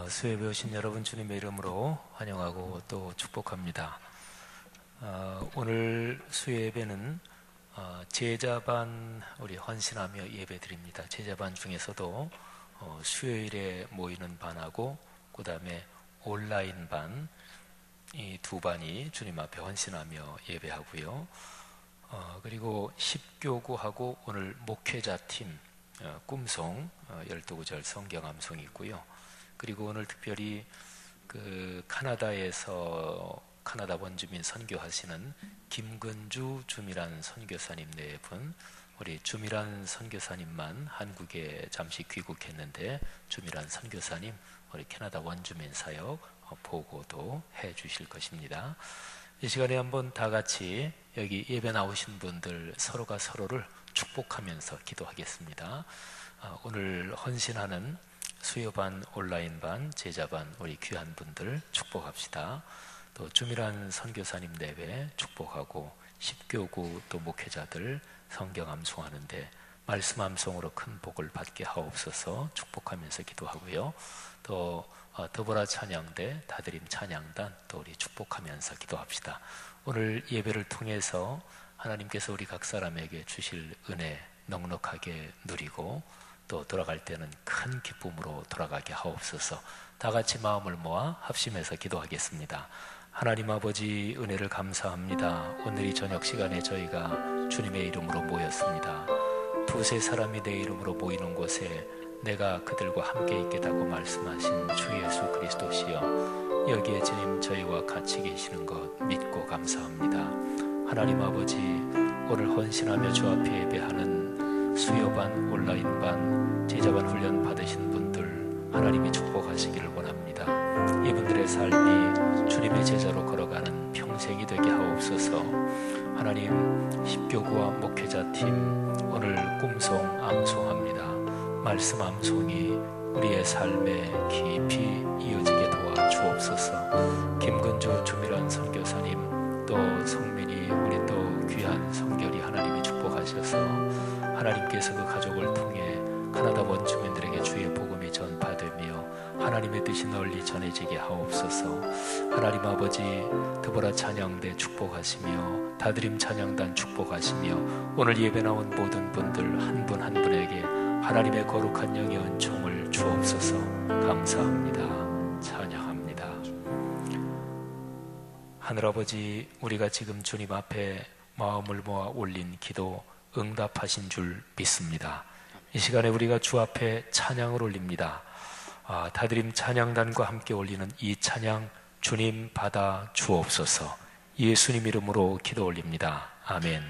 수협에 오신 여러분 주님의 이름으로 환영하고 또 축복합니다. 오늘 수협에는 제자반 우리 헌신하며 예배드립니다. 제자반 중에서도 수요일에 모이는 반하고 그 다음에 온라인 반, 이 두 반이 주님 앞에 헌신하며 예배하고요. 그리고 십교구하고 오늘 목회자팀 꿈송 12구절 성경 암송이 있고요. 그리고 오늘 특별히 카나다에서 카나다 원주민 선교하시는 김근주 주미란 선교사님 네 분, 우리 주미란 선교사님만 한국에 잠시 귀국했는데 주미란 선교사님 우리 캐나다 원주민 사역 보고도 해 주실 것입니다. 이 시간에 한번 다 같이 여기 예배 나오신 분들 서로가 서로를 축복하면서 기도하겠습니다. 오늘 헌신하는 수요반, 온라인반, 제자반 우리 귀한 분들 축복합시다. 또 주미란 선교사님 내외 축복하고 십교구 또 목회자들 성경 암송하는데 말씀 암송으로 큰 복을 받게 하옵소서 축복하면서 기도하고요. 또 더보라 찬양대, 다드림 찬양단 또 우리 축복하면서 기도합시다. 오늘 예배를 통해서 하나님께서 우리 각 사람에게 주실 은혜 넉넉하게 누리고 또 돌아갈 때는 큰 기쁨으로 돌아가게 하옵소서. 다 같이 마음을 모아 합심해서 기도하겠습니다. 하나님 아버지 은혜를 감사합니다. 오늘 이 저녁 시간에 저희가 주님의 이름으로 모였습니다. 두세 사람이 내 이름으로 모이는 곳에 내가 그들과 함께 있겠다고 말씀하신 주 예수 그리스도시여, 여기에 주님 저희와 같이 계시는 것 믿고 감사합니다. 하나님 아버지, 오늘 헌신하며 주 앞에 예배하는 수요반, 온라인반, 제자반 훈련 받으신 분들 하나님이 축복하시기를 원합니다. 이분들의 삶이 주님의 제자로 걸어가는 평생이 되게 하옵소서. 하나님, 십교구와 목회자팀 오늘 꿈송 암송합니다. 말씀 암송이 우리의 삶에 깊이 이어지게 도와주옵소서. 김근주 주미란 선교사님 또 성민이 우리 또 귀한 성결이 하나님이 축복하셔서 하나님께서 그 가족을 통해 카나다 원주민들에게 주의 복음이 전파되며 하나님의 뜻이 널리 전해지게 하옵소서. 하나님 아버지, 드보라 찬양대 축복하시며 다드림 찬양단 축복하시며 오늘 예배 나온 모든 분들 한 분 한 분에게 하나님의 거룩한 영의 은총을 주옵소서. 감사합니다. 찬양합니다. 하늘아버지, 우리가 지금 주님 앞에 마음을 모아 올린 기도 응답하신 줄 믿습니다. 이 시간에 우리가 주 앞에 찬양을 올립니다. 다드림 찬양단과 함께 올리는 이 찬양 주님 받아 주옵소서. 예수님 이름으로 기도 올립니다. 아멘.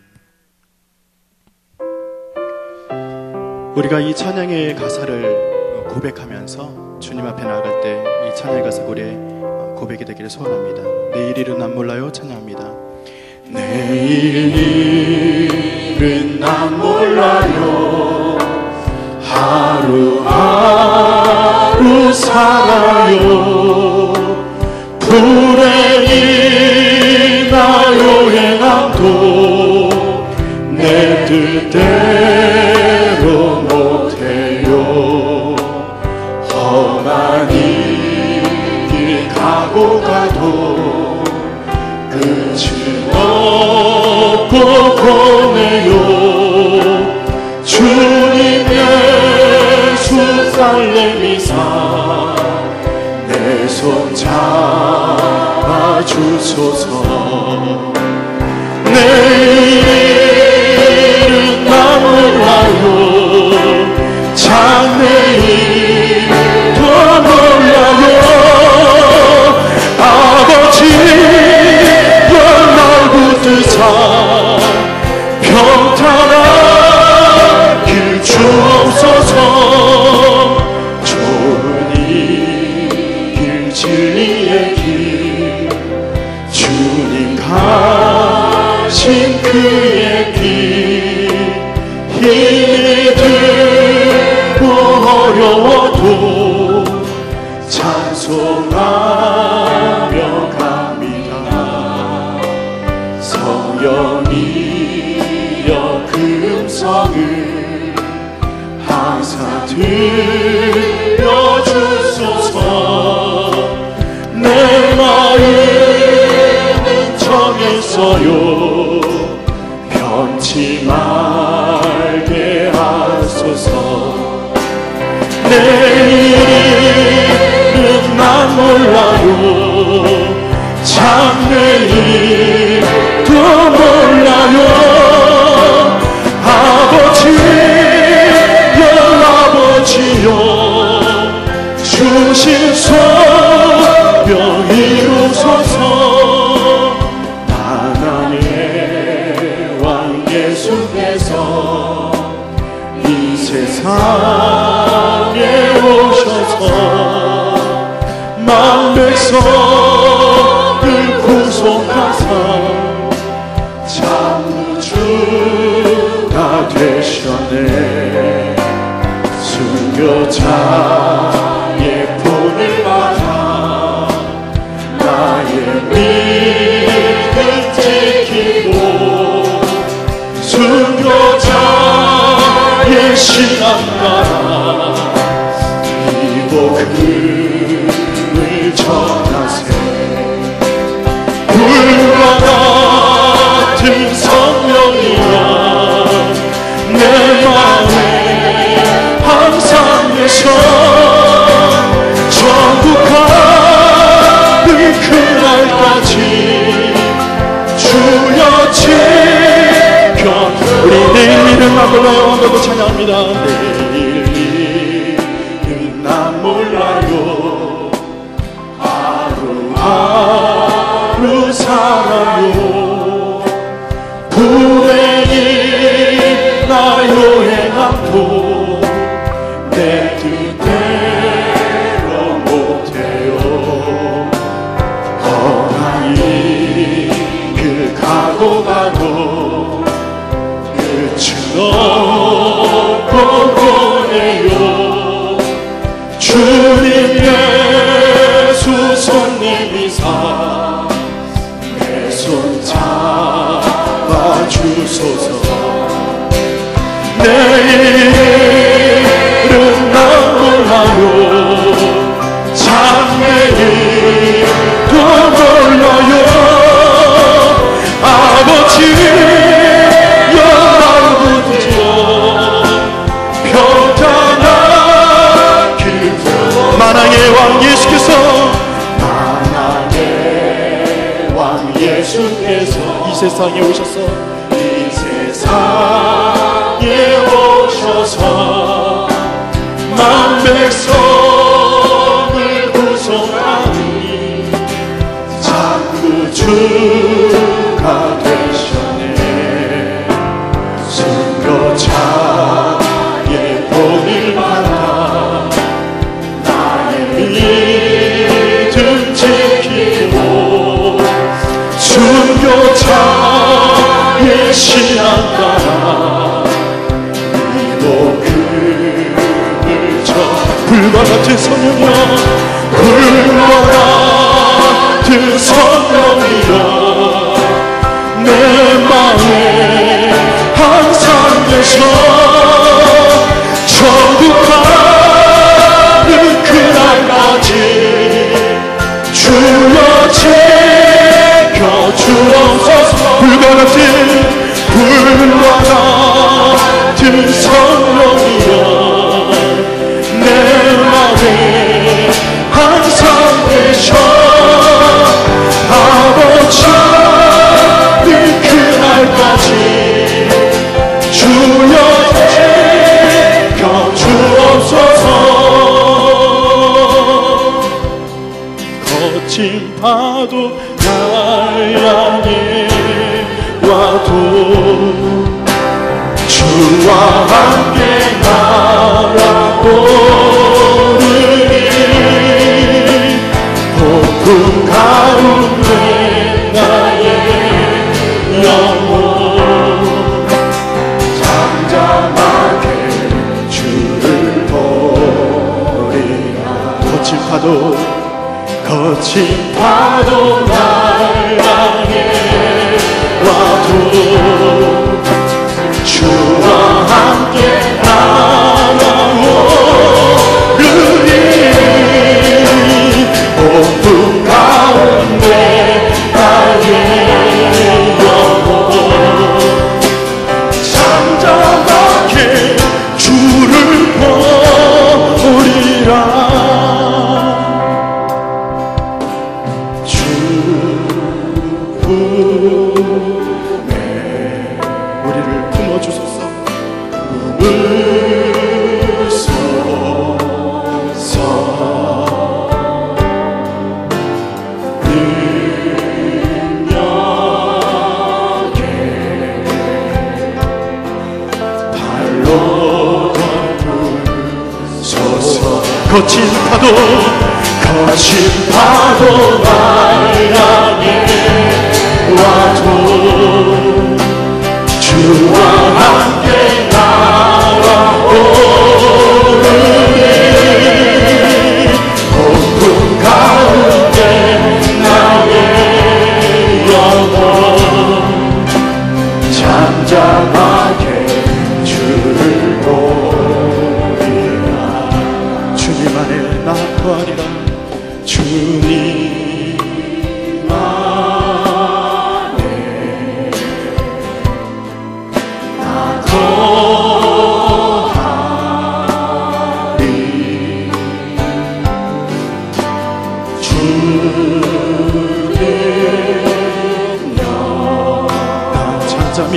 우리가 이 찬양의 가사를 고백하면서 주님 앞에 나아갈 때 이 찬양의 가사 우리의 고백이 되기를 소원합니다. 내일 일은 난 몰라요 찬양합니다. 내일 일은 난 몰라요, 하루하루 살아요. 불행이나 여행함도 내 뜻대로 못해요. 험한 길 가고 가도 끝은 없고 보내요. 주님 예수 살레미사 내 손 잡아주소서. 내일은 나 몰라요, 장래일도 몰라요. 아버지 날 붙드사 평탄하길 주옵소서. 좋은 길 진리의 길 주님 가신 그의 길 힘이 들고 어려워도 찬송하며 갑니다. 성령이여 금성을 항상 들려주소서. 없어요. 변치 말게 하소서. 내일은 난 몰라요. 장래일도 몰라요. 아버지여 주신 소명 이루소서. 만왕의 왕 예수께서 이 세상에 오셔서 만 백성을 구속하사 창조주가 되셨네. 순교자의 본을 받아 나의 믿음 지키고 순교자의 신앙 따라 이 복음을 전하세. 불과 같은 성령이여 내 마음에 항상 계셔. 전국하는 그날까지 주여 지켜. 우리 내일 일은 난 몰라요. 한번더 찬양합니다. 내일 일은 난 몰라요. 하루하루 살아요. 불행이 나 여행하고 내 뜻대로 못해요. 험한 길 가고 가도 끝은 없고 보내요. 주님 예수 손 내미사 내 손 잡아주소서. 내일은 난 몰라요. 장래일도 몰라요. 아버지여 나를 붙여 평탄하길. 만왕의 왕 예수께서 이 세상에 오셔서 오셔서 만 백성을 구속하니 창조주가 되셨네. 순교자의 본을 받아 나의 믿음 지키고 순교자의 신앙 따라 불과 같은 성령이여 불과 같은 성령이여 내 마음에 항상 계셔. 천국가는 그날까지 주여 지켜주옵소서. 불과 같은 성령이여 내 맘에 항상 계셔. 아버지는 그날까지 주여 지켜주옵소서. 거친 파도 날 향해 와도 주와 함께 날아오르니 폭풍 가운데 나의 영혼 잠잠하게 주를 보리라. 거친 파도 날 향해 와도 주와 함께 날아오르니 폭풍 가운데 나의 거친 파도 날 향해 와도 주와 함께 날아오르니 폭풍 가운데 나의 영혼 잠잠하게 주를 보리라. 주님 안에 나 거하리라. 주님 안에 나 거하리. 주는요 나 잠잠히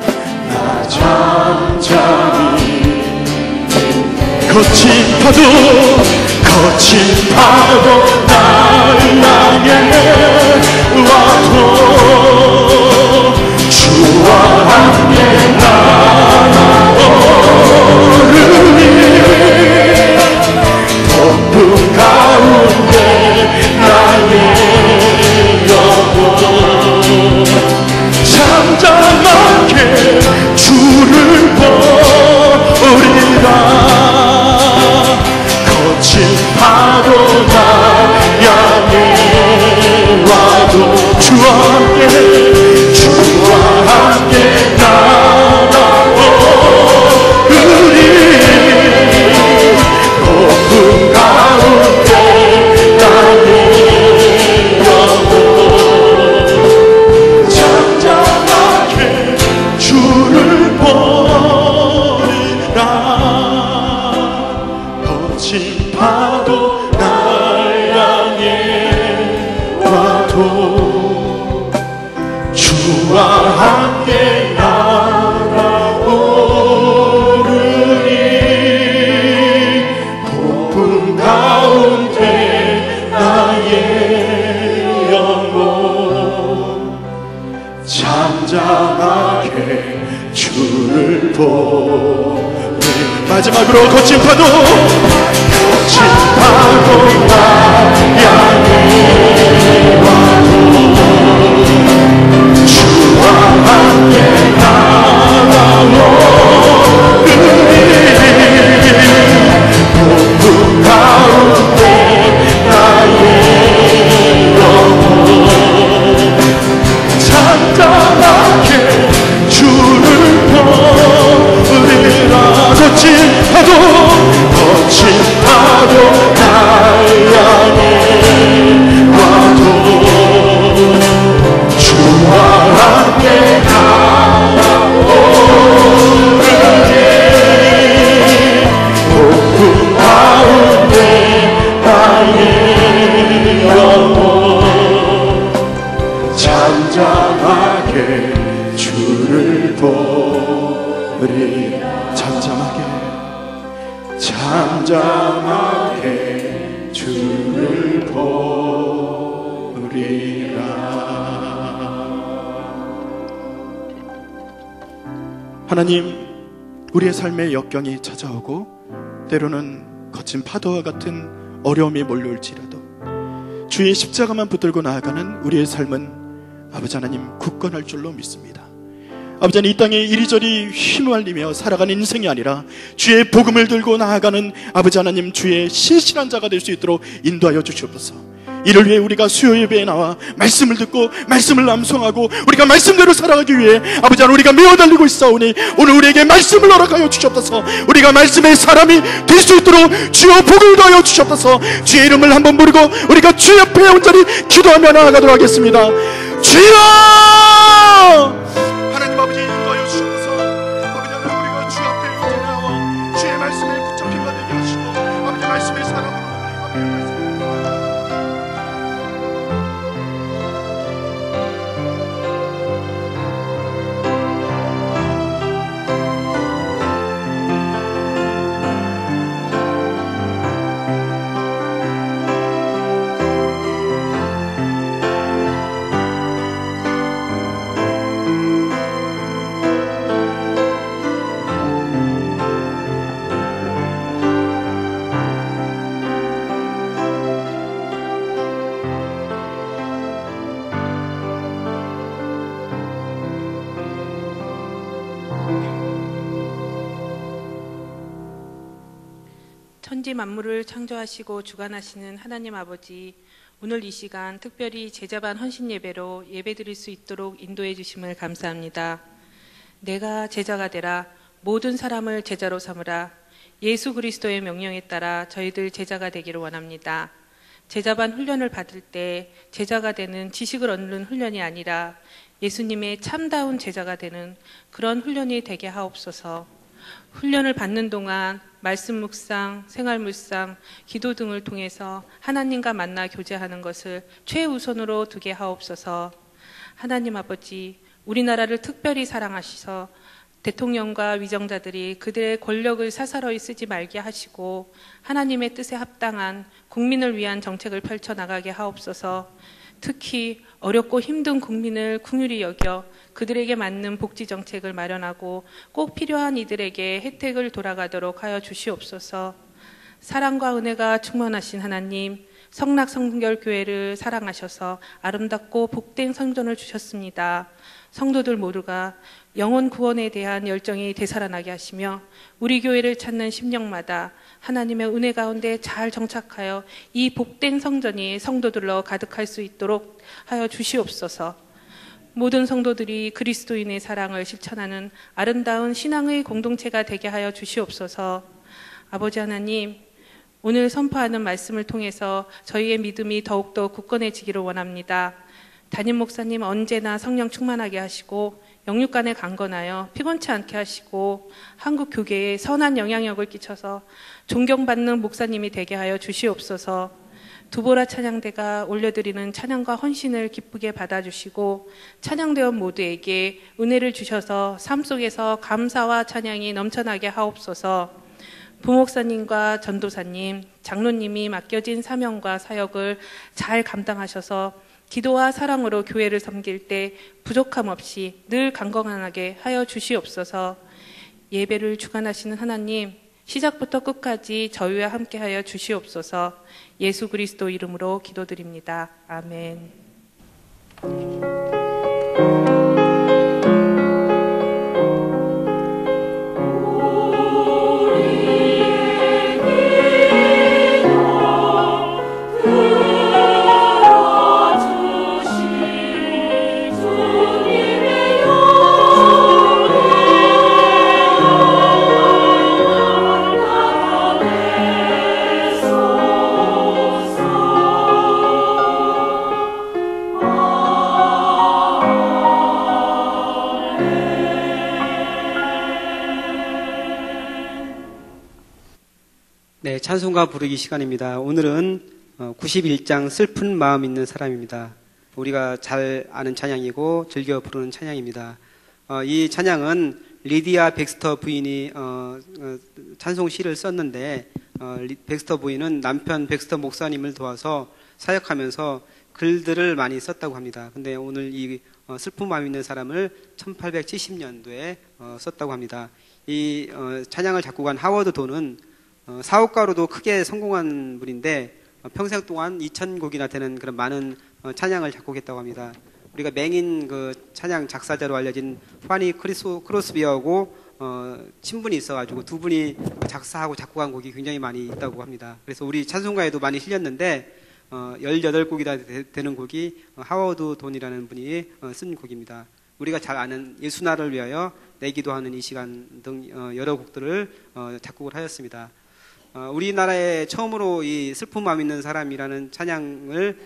거친 파도 날 향해 와도 주와 함께 날아오르니 폭풍 가운데 나의 영혼 잠잠하게 주를 보리라. 거친 파도 날 향해 와도 주와 함께 날아오르니 폭풍 가운데 나의 영혼 잠잠하게 주를 보리라. 거친 파도 날 향해 와도 주와 함께 날아오르니 폭풍 가운데 나의 영혼 잠잠하게 주를 보리. 마지막으로 거친 파도 날 향해 와도 주와 함께 날아오르니 폭풍 가운데 나의 영혼 잠잠하게 주를 보리라. 거친 파도 날 향해 와도 주와 함께 날아오르니 폭풍 가운데 나의 영혼 잠잠하게 주를 보리. 잠잠하게 주를 보리라. 하나님, 우리의 삶에 역경이 찾아오고 때로는 거친 파도와 같은 어려움이 몰려올지라도 주의 십자가만 붙들고 나아가는 우리의 삶은 아버지 하나님 굳건할 줄로 믿습니다. 아버지 하나님, 이 땅에 이리저리 휘말리며 살아가는 인생이 아니라 주의 복음을 들고 나아가는 아버지 하나님 주의 신실한 자가 될 수 있도록 인도하여 주시옵소서. 이를 위해 우리가 수요 예배에 나와 말씀을 듣고 말씀을 암송하고 우리가 말씀대로 살아가기 위해 아버지 하나님 우리가 메어달리고 있사오니 오늘 우리에게 말씀을 허락하여 주시옵소서. 우리가 말씀의 사람이 될 수 있도록 주여 복을 더하여 주시옵소서. 주의 이름을 한번 부르고 우리가 주 옆에 온전히 기도하며 나아가도록 하겠습니다. 주여! 하나님 아버지 인도하여 주시옵소서. 아버지 하나님 우리가 주 앞에 온전히 나와 주의 말씀에 붙잡힌 바 되게 하시고 아버지 말씀의 사람으로 아버지 말씀을 천지 만물을 창조하시고 주관하시는 하나님 아버지, 오늘 이 시간 특별히 제자반 헌신 예배로 예배드릴 수 있도록 인도해 주심을 감사합니다. 내가 제자가 되라, 모든 사람을 제자로 삼으라. 예수 그리스도의 명령에 따라 저희들 제자가 되기를 원합니다. 제자반 훈련을 받을 때 제자가 되는 지식을 얻는 훈련이 아니라 예수님의 참다운 제자가 되는 그런 훈련이 되게 하옵소서. 훈련을 받는 동안 말씀 묵상, 생활 묵상, 기도 등을 통해서 하나님과 만나 교제하는 것을 최우선으로 두게 하옵소서. 하나님 아버지, 우리나라를 특별히 사랑하셔서 대통령과 위정자들이 그들의 권력을 사사로이 쓰지 말게 하시고 하나님의 뜻에 합당한 국민을 위한 정책을 펼쳐나가게 하옵소서. 특히 어렵고 힘든 국민을 긍휼히 여겨 그들에게 맞는 복지 정책을 마련하고 꼭 필요한 이들에게 혜택을 돌아가도록 하여 주시옵소서. 사랑과 은혜가 충만하신 하나님, 성락성결교회를 사랑하셔서 아름답고 복된 성전을 주셨습니다. 성도들 모두가 영혼 구원에 대한 열정이 되살아나게 하시며 우리 교회를 찾는 심령마다 하나님의 은혜 가운데 잘 정착하여 이 복된 성전이 성도들로 가득할 수 있도록 하여 주시옵소서. 모든 성도들이 그리스도인의 사랑을 실천하는 아름다운 신앙의 공동체가 되게 하여 주시옵소서. 아버지 하나님, 오늘 선포하는 말씀을 통해서 저희의 믿음이 더욱더 굳건해지기를 원합니다. 담임 목사님 언제나 성령 충만하게 하시고 영육간에 강건하여 피곤치 않게 하시고 한국 교계에 선한 영향력을 끼쳐서 존경받는 목사님이 되게 하여 주시옵소서. 두보라 찬양대가 올려드리는 찬양과 헌신을 기쁘게 받아주시고 찬양대원 모두에게 은혜를 주셔서 삶 속에서 감사와 찬양이 넘쳐나게 하옵소서. 부목사님과 전도사님, 장로님이 맡겨진 사명과 사역을 잘 감당하셔서 기도와 사랑으로 교회를 섬길 때 부족함 없이 늘 강건하게 하여 주시옵소서. 예배를 주관하시는 하나님, 시작부터 끝까지 저희와 함께 하여 주시옵소서. 예수 그리스도 이름으로 기도드립니다. 아멘. 네, 찬송가 부르기 시간입니다. 오늘은 91장 슬픈 마음 있는 사람입니다. 우리가 잘 아는 찬양이고 즐겨 부르는 찬양입니다. 이 찬양은 리디아 백스터 부인이 찬송 시를 썼는데 백스터 부인은 남편 백스터 목사님을 도와서 사역하면서 글들을 많이 썼다고 합니다. 근데 오늘 이 슬픈 마음 있는 사람을 1870년도에 썼다고 합니다. 이 찬양을 작곡한 하워드 돈은 사업가로도 크게 성공한 분인데 평생 동안 2,000곡이나 되는 그런 많은 찬양을 작곡했다고 합니다. 우리가 맹인 그 찬양 작사자로 알려진 파니 크로스비하고 친분이 있어가지고 두 분이 작사하고 작곡한 곡이 굉장히 많이 있다고 합니다. 그래서 우리 찬송가에도 많이 실렸는데 18곡이나 되는 곡이 하워드 돈이라는 분이 쓴 곡입니다. 우리가 잘 아는 예수나를 위하여 내기도 하는 이 시간 등 여러 곡들을 작곡을 하였습니다. 우리나라에 처음으로 이 슬픈 마음 있는 사람이라는 찬양을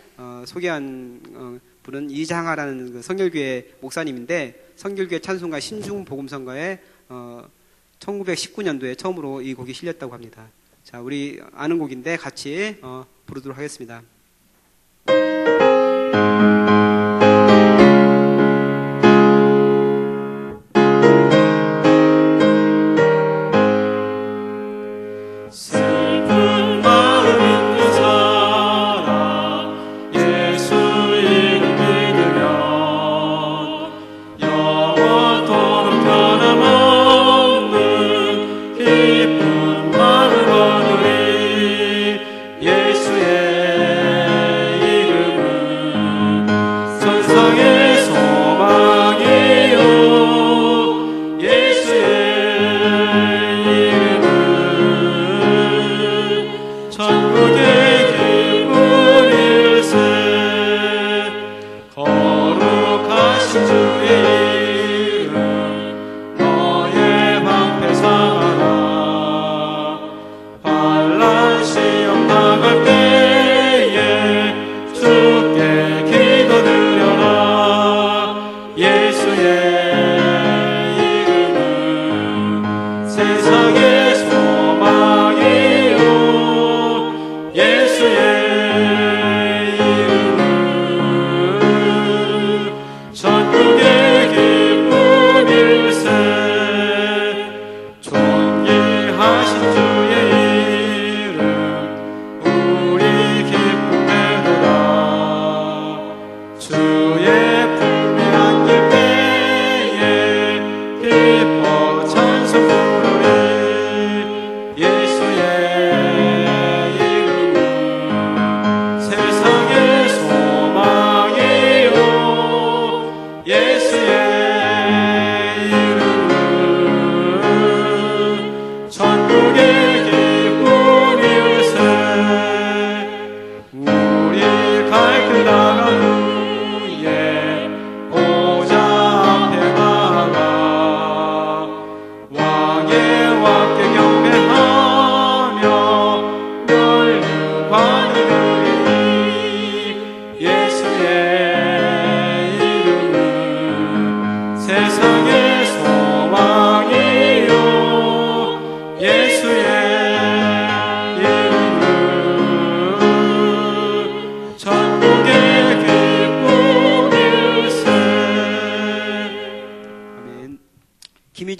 소개한 분은 이장하라는 그 성결교회 목사님인데 성결교회 찬송가 신중복음성가에 1919년도에 처음으로 이 곡이 실렸다고 합니다. 자, 우리 아는 곡인데 같이 부르도록 하겠습니다. 예수의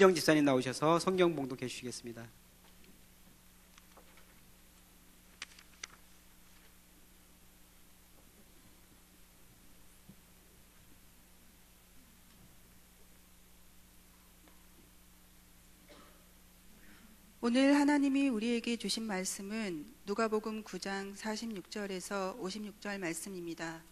최희정 집사님 나오셔서 성경 봉독해 주시겠습니다. 오늘 하나님이 우리에게 주신 말씀은 누가복음 9장 46절에서 56절 말씀입니다.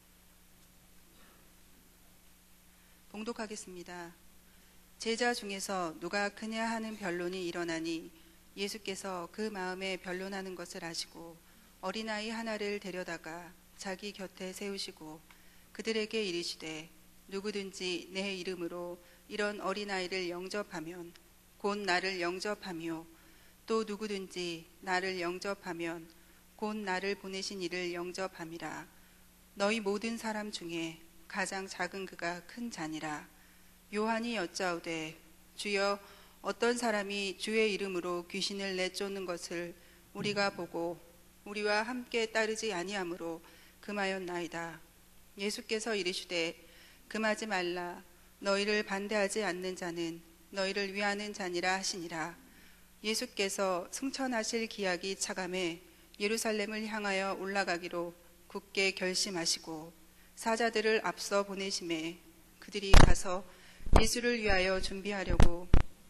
봉독하겠습니다. 제자 중에서 누가 크냐 하는 변론이 일어나니 예수께서 그 마음에 변론하는 것을 아시고 어린아이 하나를 데려다가 자기 곁에 세우시고 그들에게 이르시되 누구든지 내 이름으로 이런 어린아이를 영접하면 곧 나를 영접하며 또 누구든지 나를 영접하면 곧 나를 보내신 이를 영접함이라. 너희 모든 사람 중에 가장 작은 그가 큰 자니라. 요한이 여짜오되 주여 어떤 사람이 주의 이름으로 귀신을 내쫓는 것을 우리가 보고 우리와 함께 따르지 아니하므로 금하였나이다. 예수께서 이르시되 금하지 말라. 너희를 반대하지 않는 자는 너희를 위하는 자니라 하시니라. 예수께서 승천하실 기약이 차감해 예루살렘을 향하여 올라가기로 굳게 결심하시고 사자들을 앞서 보내심에 그들이 가서 예수를 위하여 준비하려고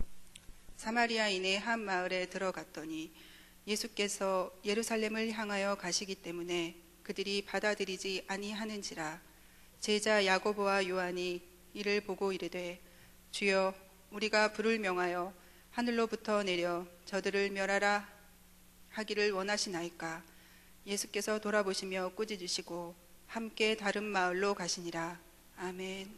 사마리아인의 한 마을에 들어갔더니 예수께서 예루살렘을 향하여 가시기 때문에 그들이 받아들이지 아니하는지라. 제자 야고보와 요한이 이를 보고 이르되 주여 우리가 불을 명하여 하늘로부터 내려 저들을 멸하라 하기를 원하시나이까. 예수께서 돌아보시며 꾸짖으시고 함께 다른 마을로 가시니라. 아멘.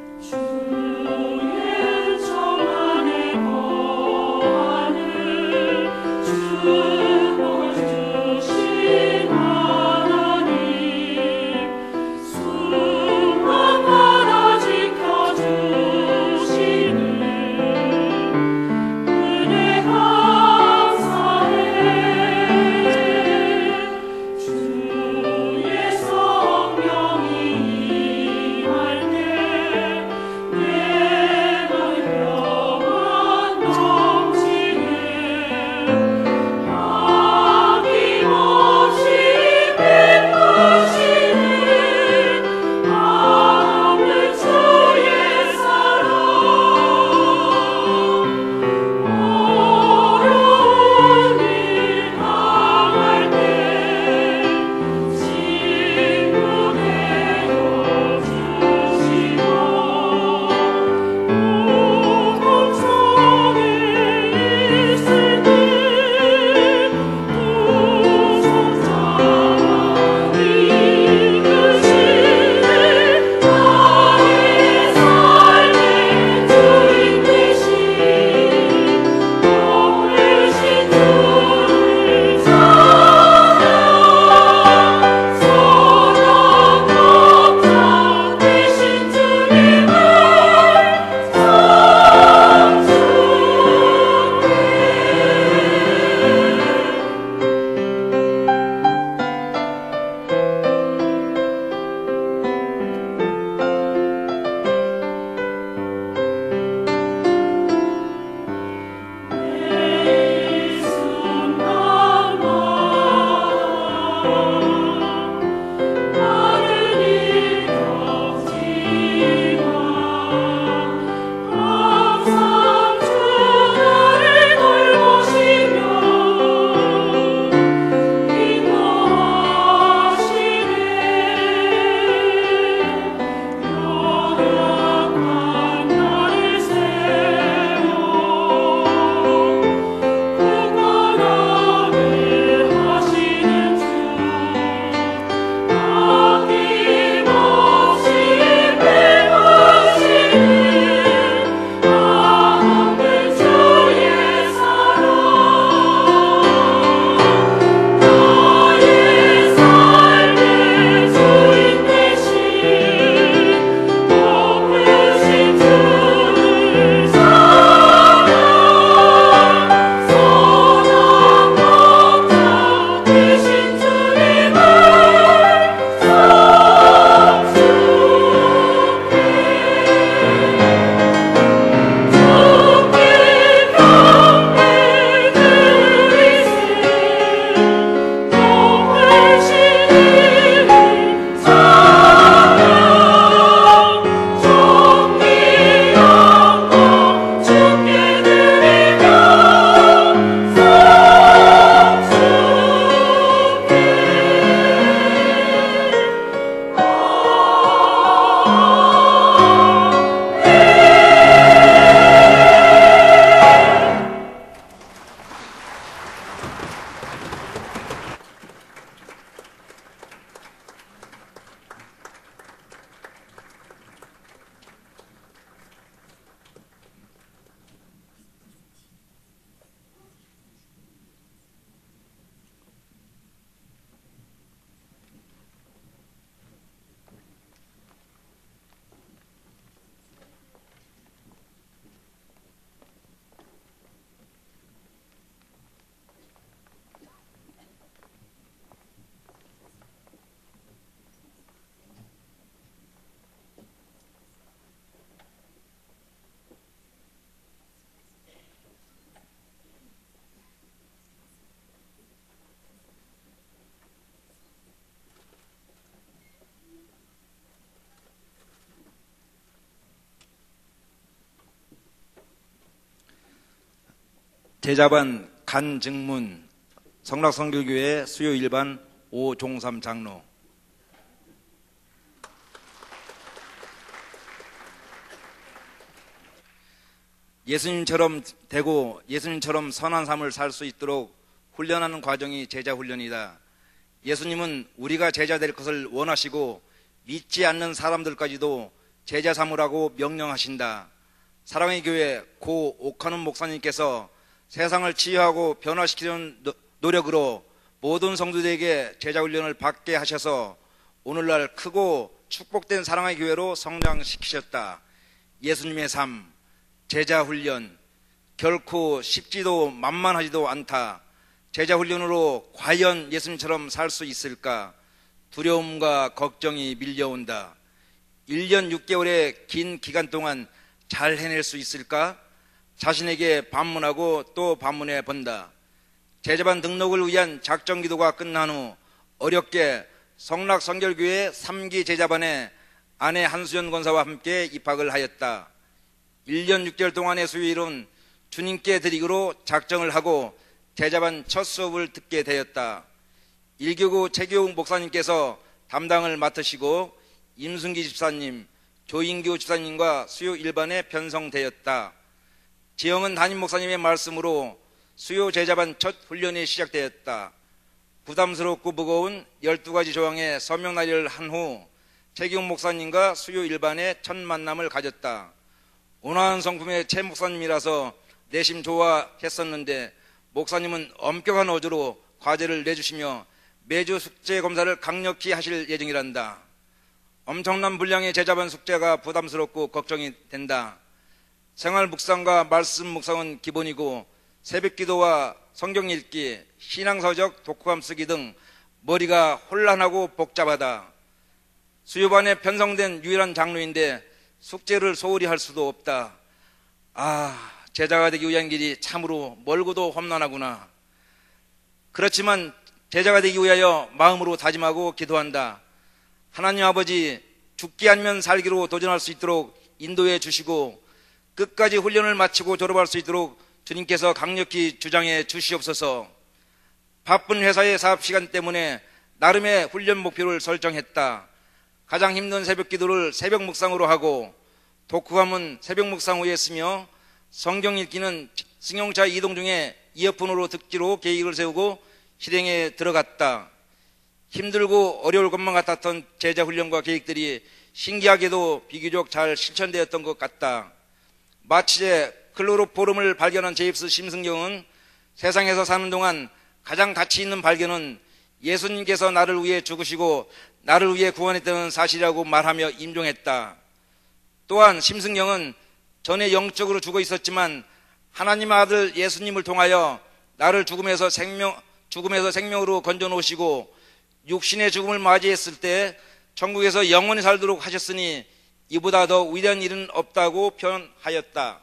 주의 정 안에 거하는 제자반 간증문 성락선교교회 수요 일반 오종삼 장로. 예수님처럼 되고 예수님처럼 선한 삶을 살 수 있도록 훈련하는 과정이 제자 훈련이다. 예수님은 우리가 제자 될 것을 원하시고 믿지 않는 사람들까지도 제자 삼으라고 명령하신다. 사랑의 교회 고 옥하는 목사님께서 세상을 치유하고 변화시키려는 노력으로 모든 성도들에게 제자 훈련을 받게 하셔서 오늘날 크고 축복된 사랑의 교회로 성장시키셨다. 예수님의 삶, 제자 훈련 결코 쉽지도 만만하지도 않다. 제자 훈련으로 과연 예수님처럼 살 수 있을까? 두려움과 걱정이 밀려온다. 1년 6개월의 긴 기간 동안 잘 해낼 수 있을까? 자신에게 반문하고 또 반문해 본다. 제자반 등록을 위한 작정 기도가 끝난 후 어렵게 성락선결교회 3기 제자반에 아내 한수연 권사와 함께 입학을 하였다. 1년 6개월 동안의 수요일은 주님께 드리기로 작정을 하고 제자반 첫 수업을 듣게 되었다. 일교구 최교웅 목사님께서 담당을 맡으시고 임순기 집사님, 조인규 집사님과 수요 일반에 편성되었다. 지영은 담임 목사님의 말씀으로 수요 제자반 첫 훈련이 시작되었다. 부담스럽고 무거운 12가지 조항의 서명 날을 한 후 최기웅 목사님과 수요 일반의 첫 만남을 가졌다. 온화한 성품의 최 목사님이라서 내심 좋아했었는데 목사님은 엄격한 어조로 과제를 내주시며 매주 숙제 검사를 강력히 하실 예정이란다. 엄청난 분량의 제자반 숙제가 부담스럽고 걱정이 된다. 생활 묵상과 말씀 묵상은 기본이고 새벽 기도와 성경 읽기, 신앙서적 독후감 쓰기 등 머리가 혼란하고 복잡하다. 수요반에 편성된 유일한 장로인데 숙제를 소홀히 할 수도 없다. 제자가 되기 위한 길이 참으로 멀고도 험난하구나. 그렇지만 제자가 되기 위하여 마음으로 다짐하고 기도한다. 하나님 아버지, 죽기 아니면 살기로 도전할 수 있도록 인도해 주시고 끝까지 훈련을 마치고 졸업할 수 있도록 주님께서 강력히 주장해 주시옵소서. 바쁜 회사의 사업시간 때문에 나름의 훈련 목표를 설정했다. 가장 힘든 새벽 기도를 새벽 묵상으로 하고 독후감은 새벽 묵상 후에 쓰며 성경 읽기는 승용차 이동 중에 이어폰으로 듣기로 계획을 세우고 실행에 들어갔다. 힘들고 어려울 것만 같았던 제자 훈련과 계획들이 신기하게도 비교적 잘 실천되었던 것 같다. 마치제 클로로포름을 발견한 제임스 심승경은 세상에서 사는 동안 가장 가치 있는 발견은 예수님께서 나를 위해 죽으시고 나를 위해 구원했다는 사실이라고 말하며 임종했다. 또한 심승경은 전에 영적으로 죽어 있었지만 하나님 아들 예수님을 통하여 나를 죽음에서 생명으로 건져 놓으시고 육신의 죽음을 맞이했을 때 천국에서 영원히 살도록 하셨으니 이보다 더 위대한 일은 없다고 표현하였다.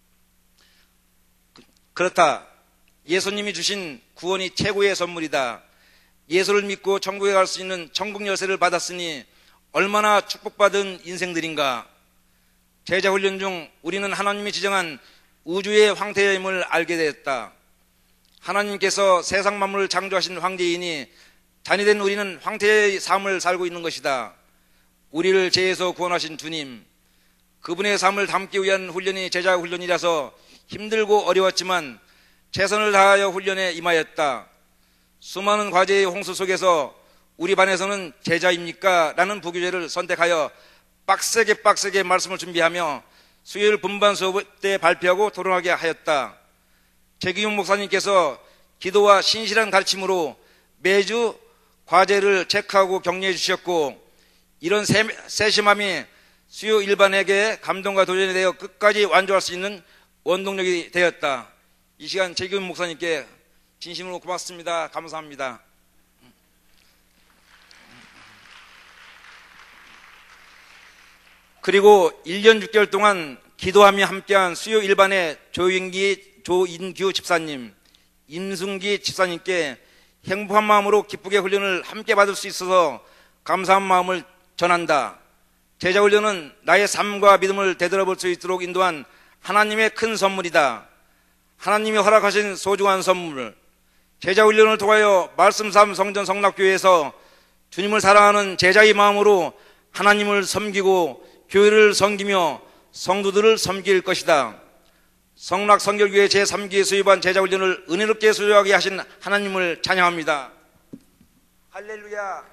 그렇다. 예수님이 주신 구원이 최고의 선물이다. 예수를 믿고 천국에 갈 수 있는 천국 열쇠를 받았으니 얼마나 축복받은 인생들인가. 제자 훈련 중 우리는 하나님이 지정한 우주의 황태임을 알게 되었다. 하나님께서 세상 만물을 창조하신 황제이니 자녀된 우리는 황태의 삶을 살고 있는 것이다. 우리를 죄에서 구원하신 주님, 그분의 삶을 담기 위한 훈련이 제자 훈련이라서 힘들고 어려웠지만 최선을 다하여 훈련에 임하였다. 수많은 과제의 홍수 속에서 우리 반에서는 제자입니까? 라는 부교재를 선택하여 빡세게 말씀을 준비하며 수요일 분반 수업 때 발표하고 토론하게 하였다. 최기용 목사님께서 기도와 신실한 가르침으로 매주 과제를 체크하고 격려해 주셨고 이런 세심함이 수요 일반에게 감동과 도전이 되어 끝까지 완주할 수 있는 원동력이 되었다. 이 시간 최기용 목사님께 진심으로 고맙습니다. 감사합니다. 그리고 1년 6개월 동안 기도하며 함께한 수요 일반의 조인규 집사님, 임순기 집사님께 행복한 마음으로 기쁘게 훈련을 함께 받을 수 있어서 감사한 마음을 전한다. 제자 훈련은 나의 삶과 믿음을 되돌아볼 수 있도록 인도한 하나님의 큰 선물이다. 하나님이 허락하신 소중한 선물, 제자 훈련을 통하여 말씀 삶 성전 성락교회에서 주님을 사랑하는 제자의 마음으로 하나님을 섬기고 교회를 섬기며 성도들을 섬길 것이다. 성락성결교회 제3기에 수입한 제자 훈련을 은혜롭게 수료하게 하신 하나님을 찬양합니다. 할렐루야.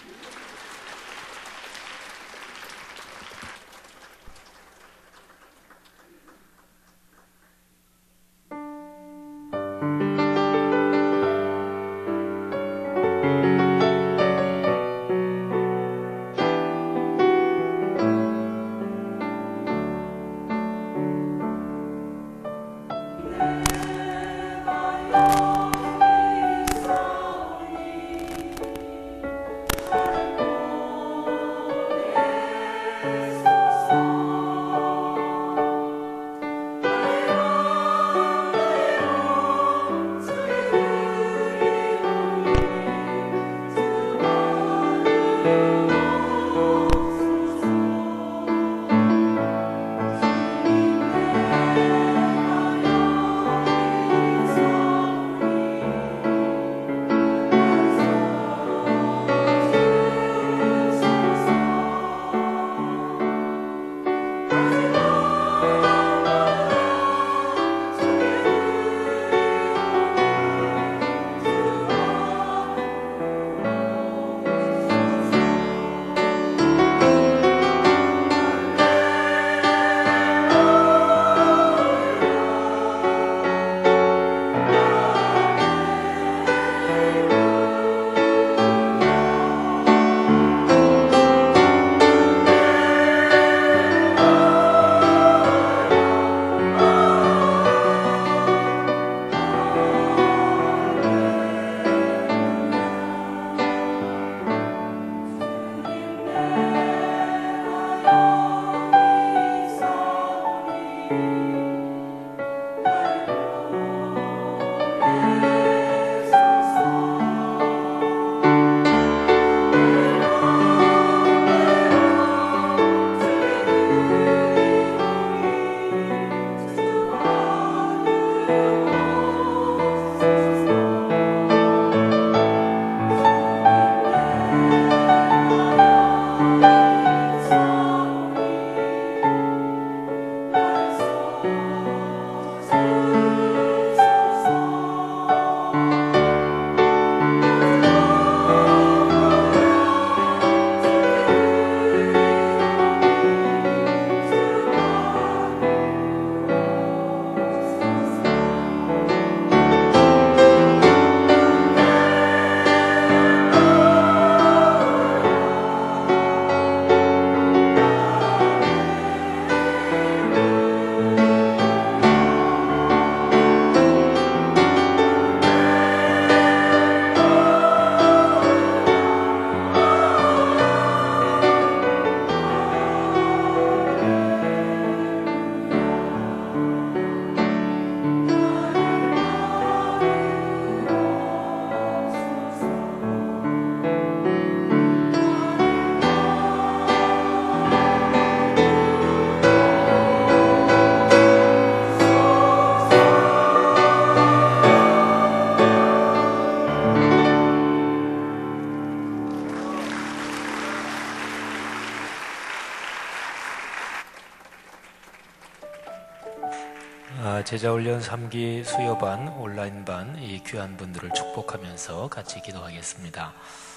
제자훈련 3기 수요반, 온라인반 이 귀한 분들을 축복하면서 같이 기도하겠습니다.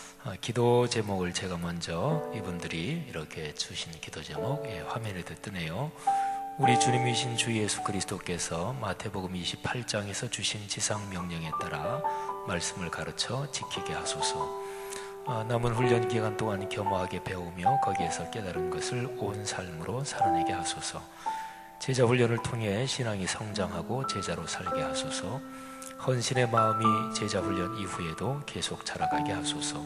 기도 제목을 제가 먼저 이분들이 이렇게 주신 기도 제목 화면에도 뜨네요. 우리 주님이신 주 예수 그리스도께서 마태복음 28장에서 주신 지상 명령에 따라 말씀을 가르쳐 지키게 하소서. 남은 훈련 기간 동안 겸허하게 배우며 거기에서 깨달은 것을 온 삶으로 살아내게 하소서. 제자 훈련을 통해 신앙이 성장하고 제자로 살게 하소서. 헌신의 마음이 제자 훈련 이후에도 계속 자라가게 하소서.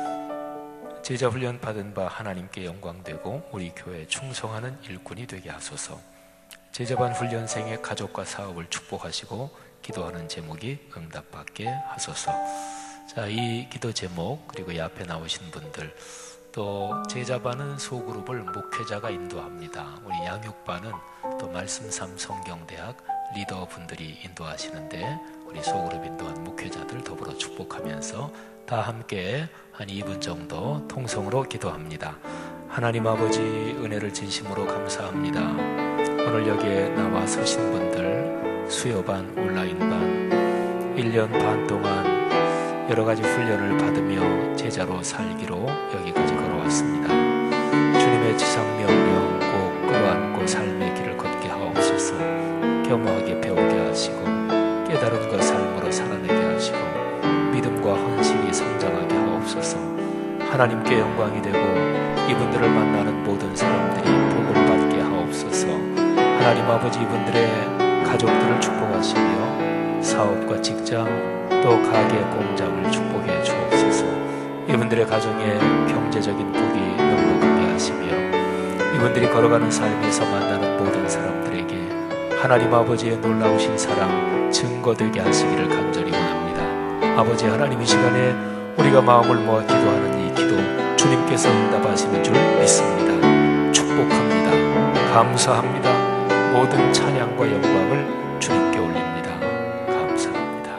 제자 훈련 받은 바 하나님께 영광되고 우리 교회에 충성하는 일꾼이 되게 하소서. 제자반 훈련생의 가족과 사업을 축복하시고 기도하는 제목이 응답받게 하소서. 자, 이 기도 제목 그리고 이 앞에 나오신 분들, 또 제자반은 소그룹을 목회자가 인도합니다. 우리 양육반은 또 말씀삼 성경대학 리더분들이 인도하시는데 우리 소그룹 인도한 목회자들 더불어 축복하면서 다 함께 한 2분 정도 통성으로 기도합니다. 하나님 아버지, 은혜를 진심으로 감사합니다. 오늘 여기에 나와 서신 분들 수요반, 온라인반 1년 반 동안 여러 가지 훈련을 받으며 제자로 살기로 여기까지 걸어왔습니다. 주님의 지상명령 꼭 끌어안고 삶의 길을 걷게 하옵소서. 겸허하게 배우게 하시고 깨달은 것 삶으로 살아내게 하시고 믿음과 헌신이 성장하게 하옵소서. 하나님께 영광이 되고 이분들을 만나는 모든 사람들이 복을 받게 하옵소서. 하나님 아버지, 이분들의 가족들을 축복하시며 사업과 직장 또 가게 공장을 축복해 주옵소서. 이분들의 가정에 경제적인 복이 넉넉하게 하시며 이분들이 걸어가는 삶에서 만나는 모든 사람들에게 하나님 아버지의 놀라우신 사랑 증거되게 하시기를 간절히 원합니다. 아버지 하나님, 이 시간에 우리가 마음을 모아 기도하는 이 기도 주님께서 응답하시는 줄 믿습니다. 축복합니다. 감사합니다. 모든 찬양과 영광을 주님께 올립니다. 감사합니다.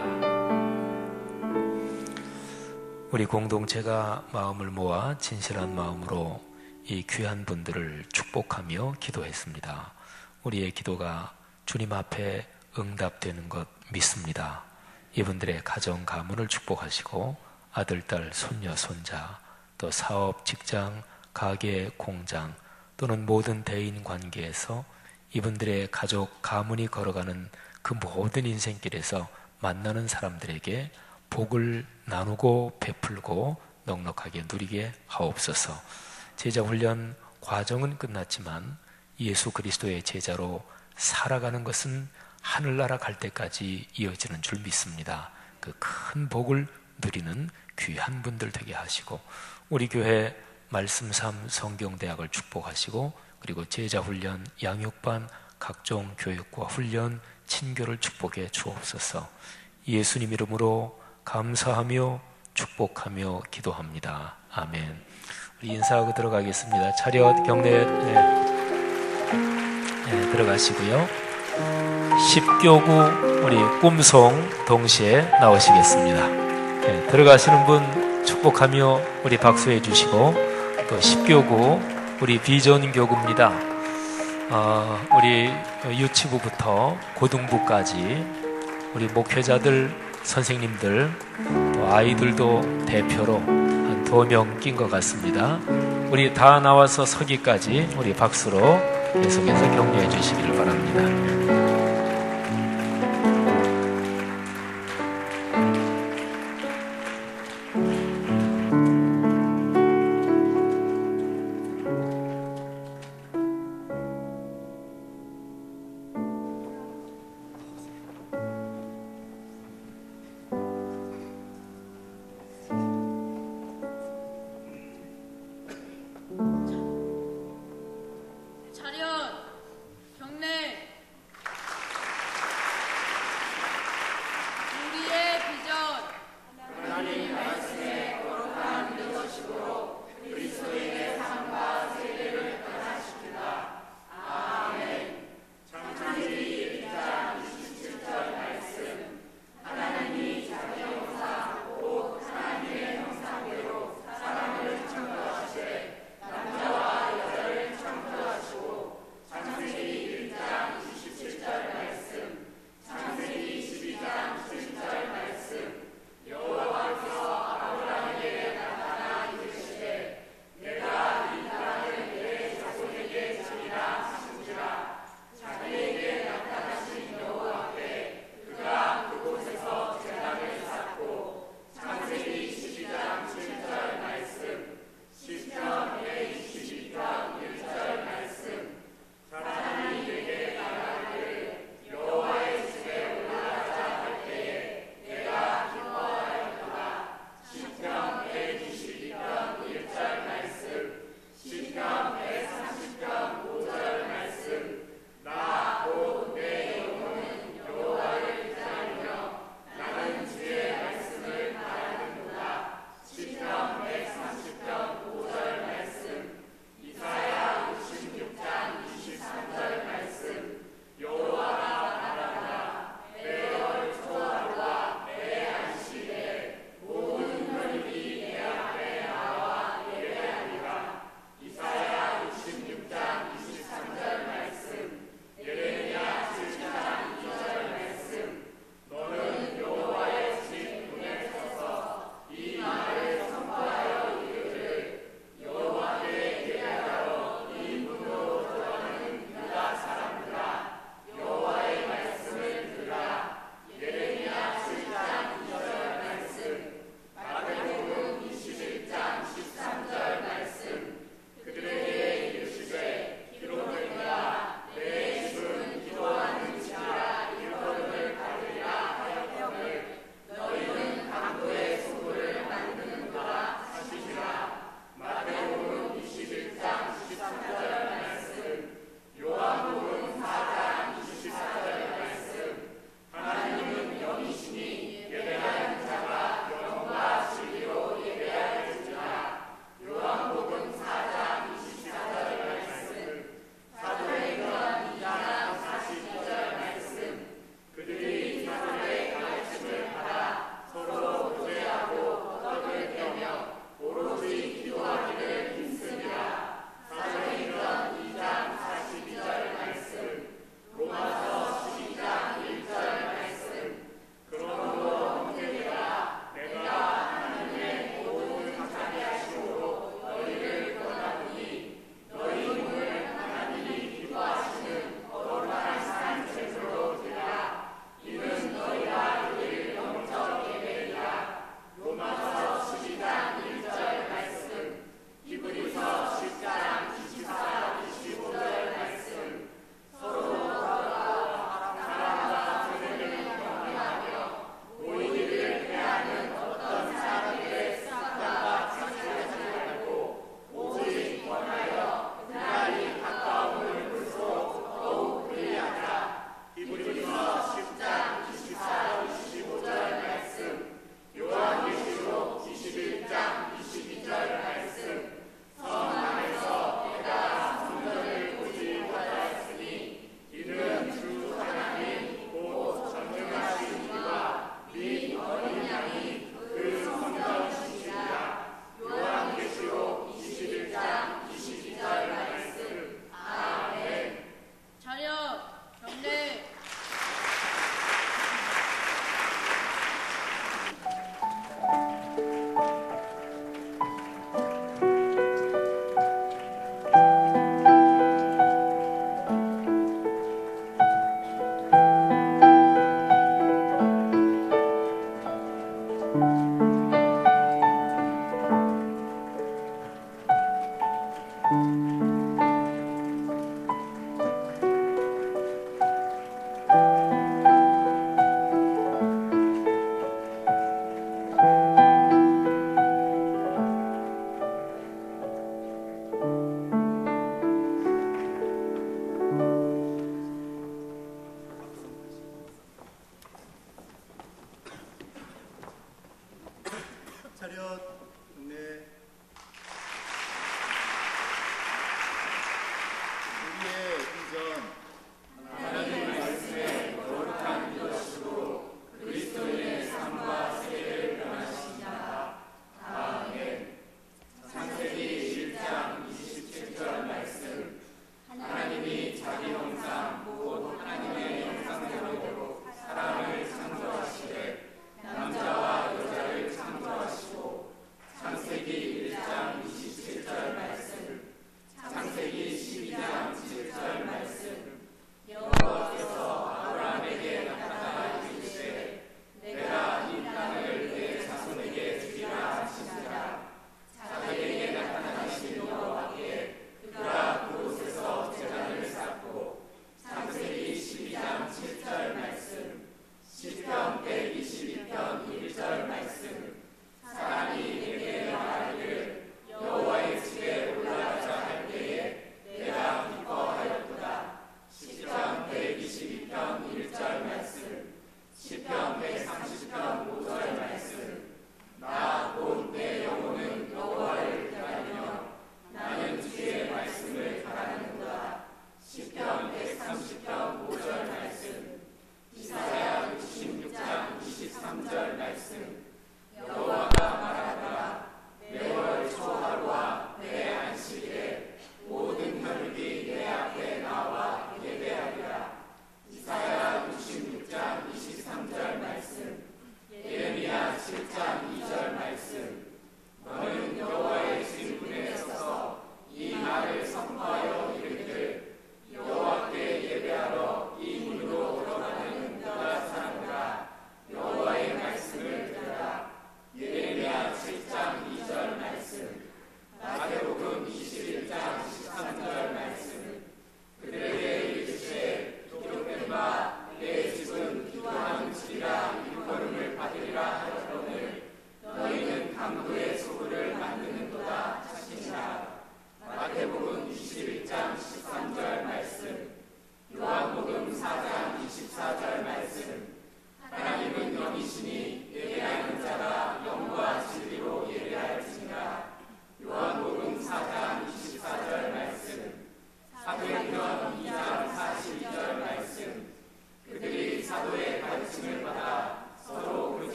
우리 공동체가 마음을 모아 진실한 마음으로 이 귀한 분들을 축복하며 기도했습니다. 우리의 기도가 주님 앞에 응답되는 것 믿습니다. 이분들의 가정 가문을 축복하시고 아들, 딸, 손녀, 손자, 또 사업, 직장, 가게, 공장 또는 모든 대인 관계에서 이분들의 가족 가문이 걸어가는 그 모든 인생길에서 만나는 사람들에게 복을 나누고 베풀고 넉넉하게 누리게 하옵소서. 제자훈련 과정은 끝났지만 예수 그리스도의 제자로 살아가는 것은 하늘나라 갈 때까지 이어지는 줄 믿습니다. 그 큰 복을 누리는 귀한 분들 되게 하시고 우리 교회 말씀삼 성경대학을 축복하시고 그리고 제자훈련, 양육반, 각종 교육과 훈련, 친교를 축복해 주옵소서. 예수님 이름으로 감사하며 축복하며 기도합니다. 아멘. 우리 인사하고 들어가겠습니다. 차렷 경례 들어가시고요. 10교구 우리 꿈송 동시에 나오시겠습니다. 들어가시는 분 축복하며 우리 박수해 주시고 또 10교구 우리 비전 교구입니다. 우리 유치부부터 고등부까지 우리 목회자들, 선생님들 또 아이들도 대표로 한 2명 낀 것 같습니다. 우리 다 나와서 서기까지 우리 박수로 계속해서 격려해 주시기를 바랍니다. 차렷, 경례,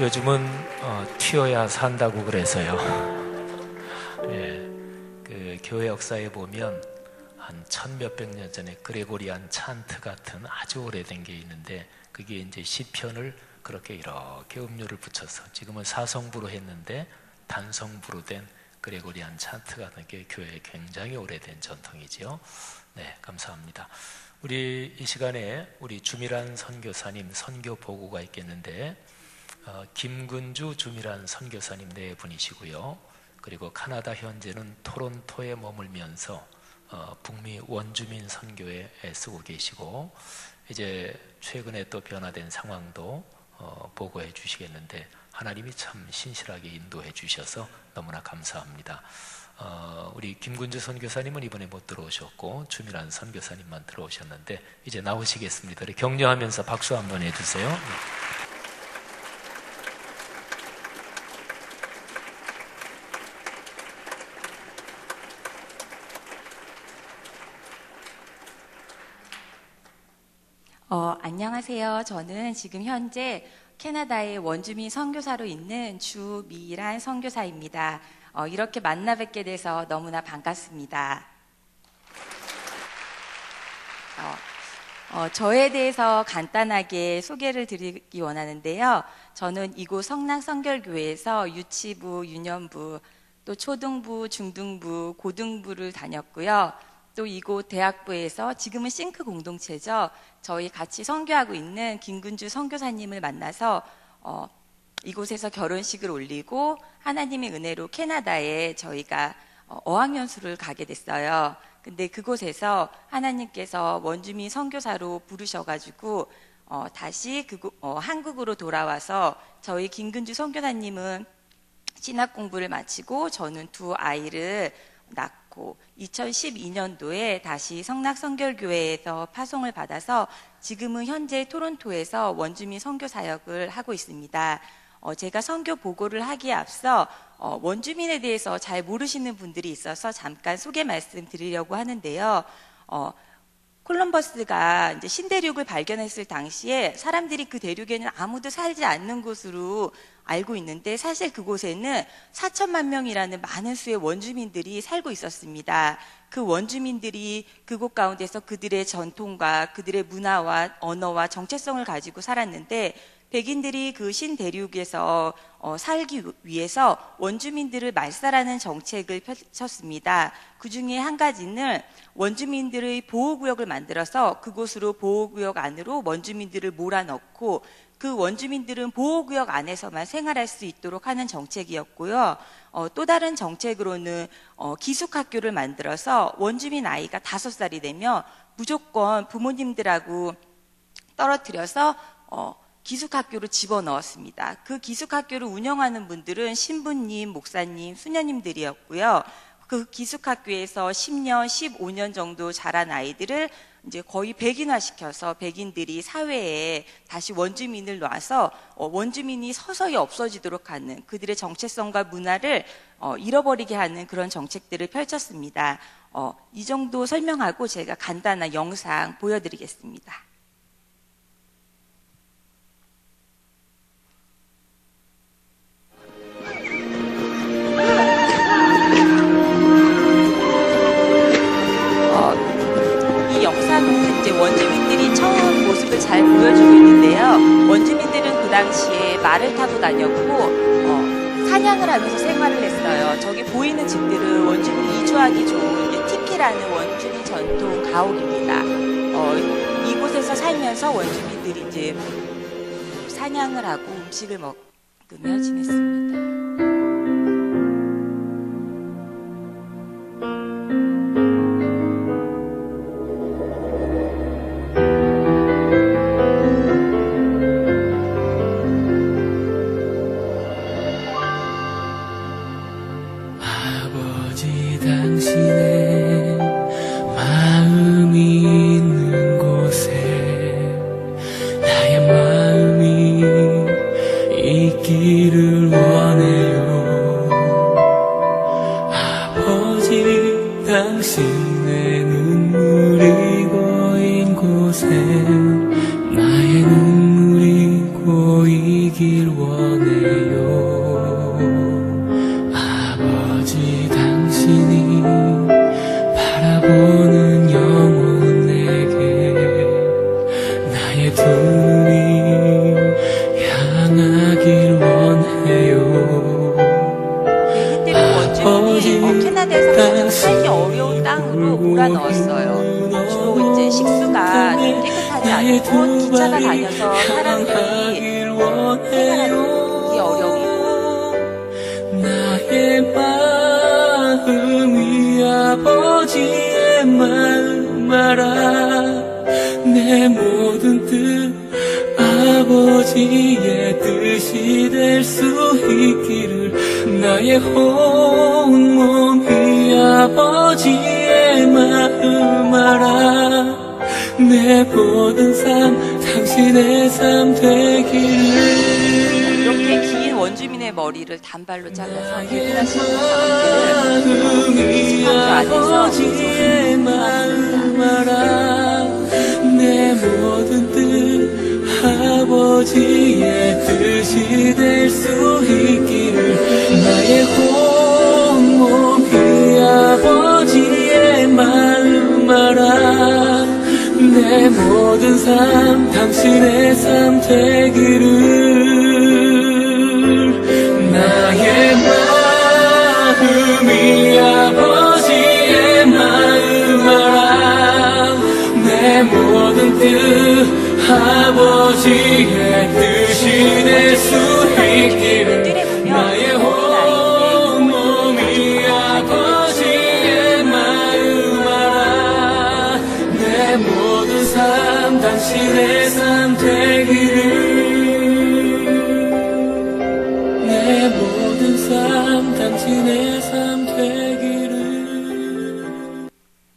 요즘은 튀어야 산다고 그래서요. 예, 그 교회 역사에 보면 한 1000몇백 년 전에 그레고리안 찬트 같은 아주 오래된 게 있는데, 그게 이제 시편을 그렇게 이렇게 음료를 붙여서, 지금은 사성부로 했는데 단성부로 된 그레고리안 찬트 같은 게 교회에 굉장히 오래된 전통이지요. 네, 감사합니다. 우리 이 시간에 우리 주미란 선교사님 선교 보고가 있겠는데, 김근주 주미란 선교사님 네 분이시고요. 그리고 카나다 현재는 토론토에 머물면서 북미 원주민 선교에 쓰고 계시고, 이제 최근에 또 변화된 상황도 보고해 주시겠는데, 하나님이 참 신실하게 인도해 주셔서 너무나 감사합니다. 우리 김근주 선교사님은 이번에 못 들어오셨고 주미란 선교사님만 들어오셨는데 이제 나오시겠습니다. 격려하면서 박수 한번 해주세요. 안녕하세요. 저는 지금 현재 캐나다의 원주민 선교사로 있는 주미란 선교사입니다. 이렇게 만나 뵙게 돼서 너무나 반갑습니다. 저에 대해서 간단하게 소개를 드리기 원하는데요. 저는 이곳 성락선결교회에서 유치부, 유년부, 또 초등부, 중등부, 고등부를 다녔고요. 또 이곳 대학부에서 지금은 싱크 공동체죠. 저희 같이 선교하고 있는 김근주 선교사님을 만나서 이곳에서 결혼식을 올리고 하나님의 은혜로 캐나다에 저희가 어학연수를 가게 됐어요. 근데 그곳에서 하나님께서 원주민 선교사로 부르셔가지고 다시 한국으로 돌아와서 저희 김근주 선교사님은 신학 공부를 마치고 저는 두 아이를 낳고 2012년도에 다시 성락선결교회에서 파송을 받아서 지금은 현재 토론토에서 원주민 선교 사역을 하고 있습니다. 제가 선교 보고를 하기에 앞서 원주민에 대해서 잘 모르시는 분들이 있어서 잠깐 소개 말씀드리려고 하는데요. 콜럼버스가 이제 신대륙을 발견했을 당시에 사람들이 그 대륙에는 아무도 살지 않는 곳으로 알고 있는데, 사실 그곳에는 4천만 명이라는 많은 수의 원주민들이 살고 있었습니다. 그 원주민들이 그곳 가운데서 그들의 전통과 그들의 문화와 언어와 정체성을 가지고 살았는데, 백인들이 그 신대륙에서 살기 위해서 원주민들을 말살하는 정책을 펼쳤습니다. 그 중에 한 가지는 원주민들의 보호구역을 만들어서 그곳으로 보호구역 안으로 원주민들을 몰아넣고 그 원주민들은 보호구역 안에서만 생활할 수 있도록 하는 정책이었고요. 또 다른 정책으로는 기숙학교를 만들어서 원주민 아이가 5살이 되면 무조건 부모님들하고 떨어뜨려서 기숙학교로 집어넣었습니다. 그 기숙학교를 운영하는 분들은 신부님, 목사님, 수녀님들이었고요. 그 기숙학교에서 10년, 15년 정도 자란 아이들을 이제 거의 백인화시켜서 백인들이 사회에 다시 원주민을 놔서 원주민이 서서히 없어지도록 하는, 그들의 정체성과 문화를 잃어버리게 하는 그런 정책들을 펼쳤습니다. 이 정도 설명하고 제가 간단한 영상 보여드리겠습니다. 영상은 이제 원주민들이 처음 모습을 잘 보여주고 있는데요. 원주민들은 그 당시에 말을 타고 다녔고 사냥을 하면서 생활을 했어요. 저기 보이는 집들은 원주민이 이주하기 좋은 이제 티피라는 원주민 전통 가옥입니다. 이곳에서 살면서 원주민들이 이제 사냥을 하고 음식을 먹으며 지냈습니다. 당신의 마음이 있는 곳에 나의 마음이 있기를 원해요. 아버지, 당신의 눈물이 고인 곳에 나의 눈물이 고이길 원해요. 때문에 캐나다에서 가장 살기 어려운 땅으로 몰아넣었어요. 주로 이제 식수가 깨끗하지 않고 기차가 다녀서 사람들이 생활하기 어려움이고 나의 마음이 아버지의 마음 알아 내 모든 뜻 아버지의 뜻이 될 수 있기를 나의 온몸이 아버지의 마음 알아 내 모든 삶 당신의 삶 되기를 이렇게 긴 원주민의 머리를 단발로 잘라서 퇴근하시는 사람들을 안에서 내 모든 뜻 아버지의 뜻이 될 수 있기를 나의 온몸이 아버지의 마음 알아 내 모든 삶 당신의 삶 되기를 나의 마음이 아버지의 마음 알아 내 모든 뜻 아버지의 뜻이 될 수 있기를 나의 온몸이 아버지의 마음 알아 내 모든 삶 당신의 삶 되기를 내 모든 삶 당신의 삶 되기를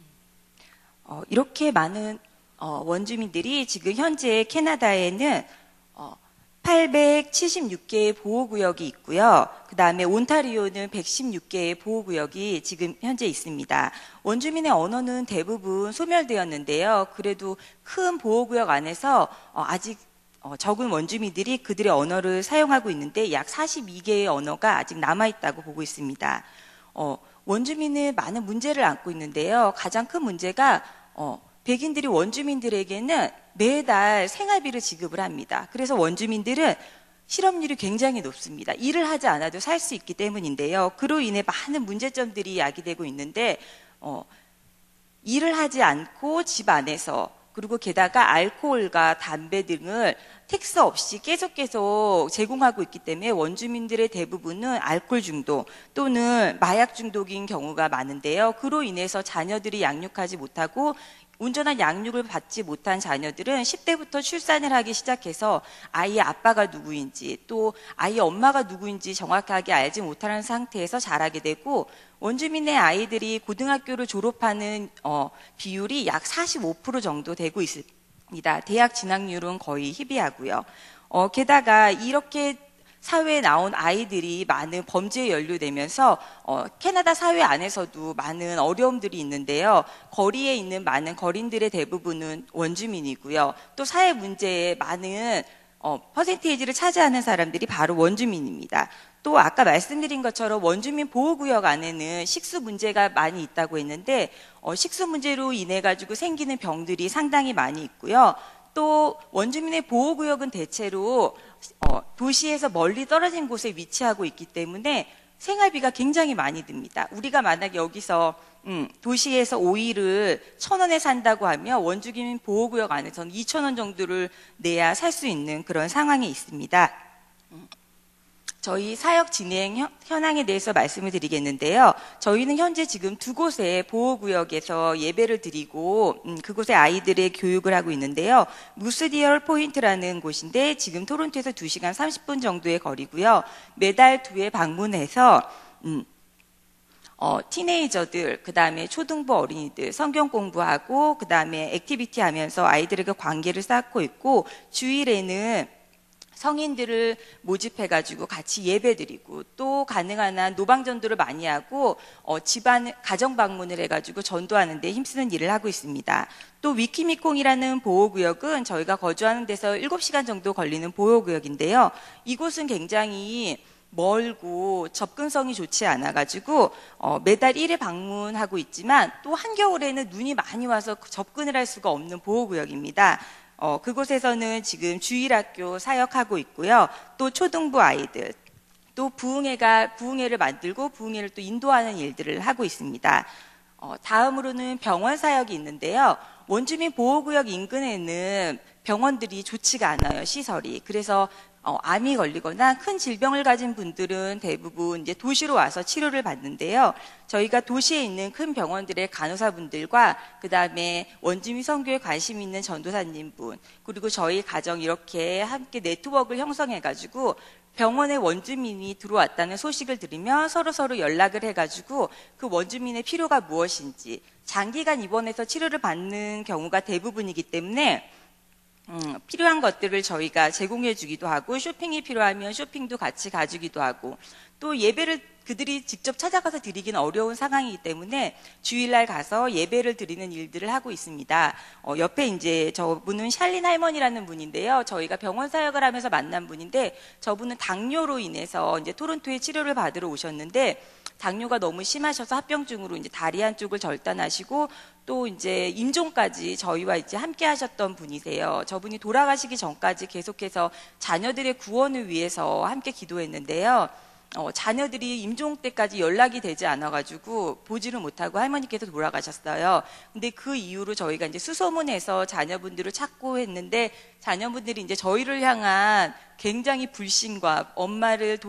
이렇게 많은 원주민들이 지금 현재 캐나다에는 876개의 보호구역이 있고요. 그 다음에 온타리오는 116개의 보호구역이 지금 현재 있습니다. 원주민의 언어는 대부분 소멸되었는데요. 그래도 큰 보호구역 안에서 아직 적은 원주민들이 그들의 언어를 사용하고 있는데 약 42개의 언어가 아직 남아있다고 보고 있습니다. 원주민은 많은 문제를 안고 있는데요. 가장 큰 문제가 백인들이 원주민들에게는 매달 생활비를 지급을 합니다. 그래서 원주민들은 실업률이 굉장히 높습니다. 일을 하지 않아도 살 수 있기 때문인데요. 그로 인해 많은 문제점들이 야기되고 있는데 일을 하지 않고 집 안에서 그리고 게다가 알코올과 담배 등을 텍스 없이 계속 제공하고 있기 때문에 원주민들의 대부분은 알코올 중독 또는 마약 중독인 경우가 많은데요. 그로 인해서 자녀들이 양육하지 못하고 온전한 양육을 받지 못한 자녀들은 10대부터 출산을 하기 시작해서 아이의 아빠가 누구인지 또 아이의 엄마가 누구인지 정확하게 알지 못하는 상태에서 자라게 되고 원주민의 아이들이 고등학교를 졸업하는 비율이 약 45% 정도 되고 있습니다. 대학 진학률은 거의 희비하고요. 게다가 이렇게 사회에 나온 아이들이 많은 범죄에 연루되면서 캐나다 사회 안에서도 많은 어려움들이 있는데요. 거리에 있는 많은 거린들의 대부분은 원주민이고요. 또 사회 문제에 많은 퍼센테이지를 차지하는 사람들이 바로 원주민입니다. 또 아까 말씀드린 것처럼 원주민 보호구역 안에는 식수 문제가 많이 있다고 했는데 식수 문제로 인해 가지고 생기는 병들이 상당히 많이 있고요. 또 원주민의 보호구역은 대체로 도시에서 멀리 떨어진 곳에 위치하고 있기 때문에 생활비가 굉장히 많이 듭니다. 우리가 만약 여기서 도시에서 오이를 1,000원에 산다고 하면 원주민 보호구역 안에서는 2,000원 정도를 내야 살 수 있는 그런 상황이 있습니다. 저희 사역 진행 현황에 대해서 말씀을 드리겠는데요. 저희는 현재 지금 2곳의 보호구역에서 예배를 드리고 그곳의 아이들의 교육을 하고 있는데요. 무스디얼 포인트라는 곳인데 지금 토론토에서 2시간 30분 정도의 거리고요. 매달 2회 방문해서 티네이저들, 그 다음에 초등부 어린이들 성경 공부하고 그 다음에 액티비티 하면서 아이들에게 관계를 쌓고 있고 주일에는 성인들을 모집해가지고 같이 예배드리고 또 가능한 한 노방전도를 많이 하고 집안 가정 방문을 해가지고 전도하는 데 힘쓰는 일을 하고 있습니다. 또 위키미콩이라는 보호구역은 저희가 거주하는 데서 7시간 정도 걸리는 보호구역인데요. 이곳은 굉장히 멀고 접근성이 좋지 않아가지고 매달 1회 방문하고 있지만 또 한겨울에는 눈이 많이 와서 접근을 할 수가 없는 보호구역입니다. 그곳에서는 지금 주일학교 사역하고 있고요. 또 초등부 아이들, 또 부흥회를 만들고 부흥회를 또 인도하는 일들을 하고 있습니다. 다음으로는 병원 사역이 있는데요. 원주민 보호구역 인근에는 병원들이 좋지가 않아요, 시설이. 그래서 암이 걸리거나 큰 질병을 가진 분들은 대부분 이제 도시로 와서 치료를 받는데요. 저희가 도시에 있는 큰 병원들의 간호사분들과 그 다음에 원주민 선교에 관심 있는 전도사님분, 그리고 저희 가정 이렇게 함께 네트워크를 형성해가지고 병원에 원주민이 들어왔다는 소식을 들으면 서로 연락을 해가지고 그 원주민의 필요가 무엇인지, 장기간 입원해서 치료를 받는 경우가 대부분이기 때문에 필요한 것들을 저희가 제공해 주기도 하고, 쇼핑이 필요하면 쇼핑도 같이 가주기도 하고, 또 예배를 그들이 직접 찾아가서 드리기는 어려운 상황이기 때문에 주일날 가서 예배를 드리는 일들을 하고 있습니다. 옆에 이제 저분은 샬린 할머니라는 분인데요. 저희가 병원 사역을 하면서 만난 분인데, 저분은 당뇨로 인해서 이제 토론토에 치료를 받으러 오셨는데, 당뇨가 너무 심하셔서 합병증으로 이제 다리 한쪽을 절단하시고 또 이제 임종까지 저희와 이제 함께 하셨던 분이세요. 저분이 돌아가시기 전까지 계속해서 자녀들의 구원을 위해서 함께 기도했는데요. 자녀들이 임종 때까지 연락이 되지 않아가지고 보지를 못하고 할머니께서 돌아가셨어요. 근데 그 이후로 저희가 이제 수소문해서 자녀분들을 찾고 했는데, 자녀분들이 이제 저희를 향한 굉장히 불신과 엄마를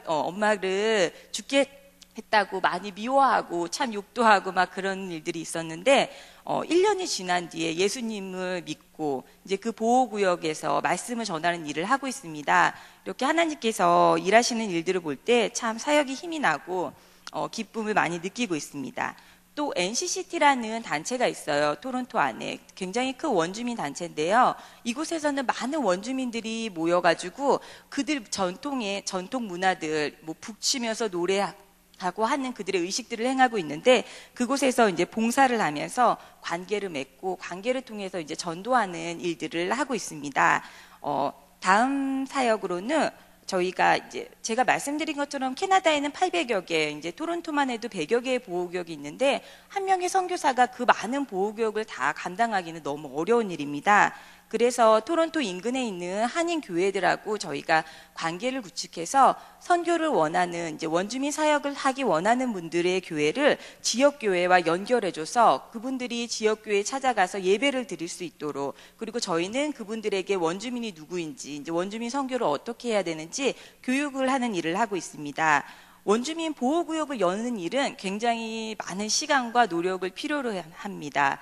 죽게 했다고 많이 미워하고 참 욕도 하고 막 그런 일들이 있었는데, 1년이 지난 뒤에 예수님을 믿고 이제 그 보호구역에서 말씀을 전하는 일을 하고 있습니다. 이렇게 하나님께서 일하시는 일들을 볼 때 참 사역이 힘이 나고 기쁨을 많이 느끼고 있습니다. 또 NCCT라는 단체가 있어요. 토론토 안에 굉장히 큰 원주민 단체인데요. 이곳에서는 많은 원주민들이 모여가지고 그들 전통 문화들, 뭐 북치면서 노래하고 하는 그들의 의식들을 행하고 있는데, 그곳에서 이제 봉사를 하면서 관계를 맺고 관계를 통해서 이제 전도하는 일들을 하고 있습니다. 다음 사역으로는 저희가 이제 제가 말씀드린 것처럼 캐나다에는 800여 개, 이제 토론토만 해도 100여 개의 보호구역이 있는데, 한 명의 선교사가 그 많은 보호구역을 다 감당하기는 너무 어려운 일입니다. 그래서 토론토 인근에 있는 한인 교회들하고 저희가 관계를 구축해서 선교를 원하는, 이제 원주민 사역을 하기 원하는 분들의 교회를 지역 교회와 연결해줘서 그분들이 지역 교회에 찾아가서 예배를 드릴 수 있도록, 그리고 저희는 그분들에게 원주민이 누구인지, 이제 원주민 선교를 어떻게 해야 되는지 교육을 하는 일을 하고 있습니다. 원주민 보호구역을 여는 일은 굉장히 많은 시간과 노력을 필요로 합니다.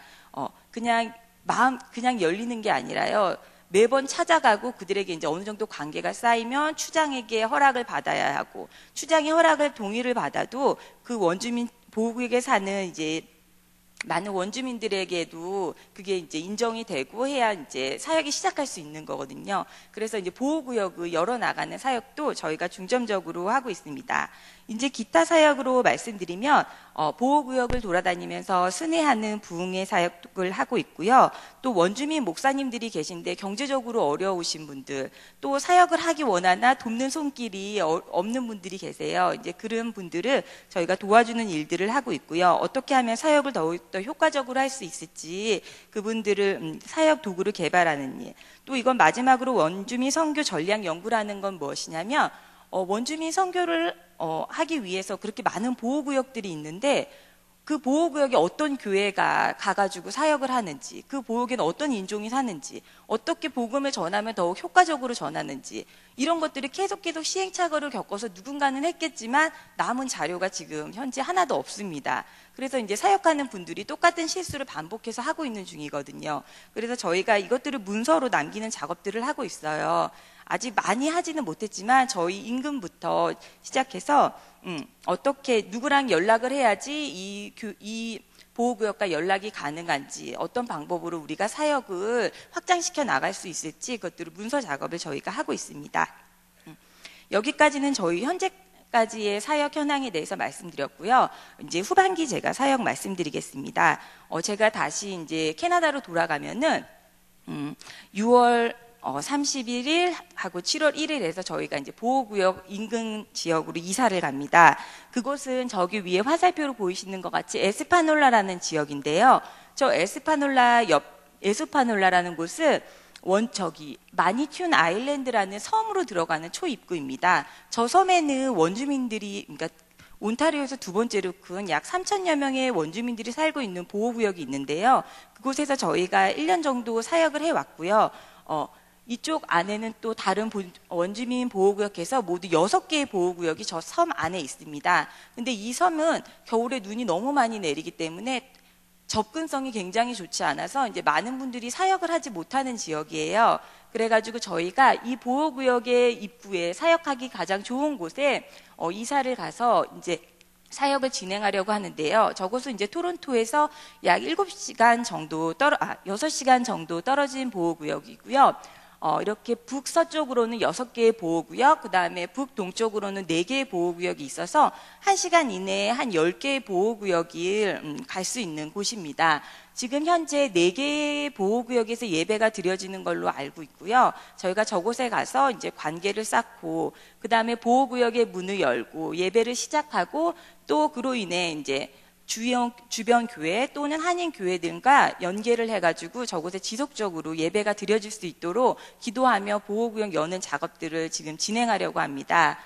그냥 열리는 게 아니라요. 매번 찾아가고 그들에게 이제 어느 정도 관계가 쌓이면 추장에게 허락을 받아야 하고, 추장의 동의를 받아도 그 원주민 보호구역에 사는 이제 많은 원주민들에게도 그게 이제 인정이 되고 해야 이제 사역이 시작할 수 있는 거거든요. 그래서 이제 보호구역을 열어나가는 사역도 저희가 중점적으로 하고 있습니다. 이제 기타 사역으로 말씀드리면, 보호구역을 돌아다니면서 순회하는 부흥회 사역을 하고 있고요. 또 원주민 목사님들이 계신데 경제적으로 어려우신 분들, 또 사역을 하기 원하나 돕는 손길이 없는 분들이 계세요. 이제 그런 분들을 저희가 도와주는 일들을 하고 있고요. 어떻게 하면 사역을 더욱더 효과적으로 할 수 있을지 그분들을 사역 도구를 개발하는 일. 또 이건 마지막으로 원주민 선교 전략 연구라는 건 무엇이냐면, 원주민 선교를 하기 위해서 그렇게 많은 보호구역들이 있는데, 그 보호구역에 어떤 교회가 가가지고 사역을 하는지, 그 보호구역에는 어떤 인종이 사는지, 어떻게 복음을 전하면 더욱 효과적으로 전하는지, 이런 것들이 계속 시행착오를 겪어서 누군가는 했겠지만 남은 자료가 지금 현재 하나도 없습니다. 그래서 이제 사역하는 분들이 똑같은 실수를 반복해서 하고 있는 중이거든요. 그래서 저희가 이것들을 문서로 남기는 작업들을 하고 있어요. 아직 많이 하지는 못했지만 저희 임금부터 시작해서 어떻게 누구랑 연락을 해야지 이 보호구역과 연락이 가능한지, 어떤 방법으로 우리가 사역을 확장시켜 나갈 수 있을지, 그것들을 문서 작업을 저희가 하고 있습니다. 여기까지는 저희 현재까지의 사역 현황에 대해서 말씀드렸고요. 이제 후반기 제가 사역 말씀드리겠습니다. 제가 다시 이제 캐나다로 돌아가면은 6월 31일 하고 7월 1일에서 저희가 이제 보호구역 인근 지역으로 이사를 갑니다. 그곳은 저기 위에 화살표로 보이시는 것 같이 에스파놀라라는 지역인데요. 저 에스파놀라라는 곳은 마니튠 아일랜드라는 섬으로 들어가는 초입구입니다. 저 섬에는 원주민들이, 그러니까 온타리오에서 두 번째로 큰 약 3,000여 명의 원주민들이 살고 있는 보호구역이 있는데요. 그곳에서 저희가 1년 정도 사역을 해왔고요. 이쪽 안에는 또 다른 원주민 보호구역에서 모두 6개의 보호구역이 저 섬 안에 있습니다. 근데 이 섬은 겨울에 눈이 너무 많이 내리기 때문에 접근성이 굉장히 좋지 않아서 이제 많은 분들이 사역을 하지 못하는 지역이에요. 그래가지고 저희가 이 보호구역의 입구에 사역하기 가장 좋은 곳에 이사를 가서 이제 사역을 진행하려고 하는데요. 저곳은 이제 토론토에서 약 7시간 정도 6시간 정도 떨어진 보호구역이고요. 이렇게 북서쪽으로는 6개의 보호구역, 그 다음에 북동쪽으로는 4개의 보호구역이 있어서 1시간 이내에 한 10개의 보호구역을 갈 수 있는 곳입니다. 지금 현재 4개의 보호구역에서 예배가 드려지는 걸로 알고 있고요. 저희가 저곳에 가서 이제 관계를 쌓고, 그 다음에 보호구역의 문을 열고 예배를 시작하고, 또 그로 인해 이제 주변 교회 또는 한인 교회들과 연계를 해가지고 저곳에 지속적으로 예배가 드려질 수 있도록 기도하며 보호구역 여는 작업들을 지금 진행하려고 합니다.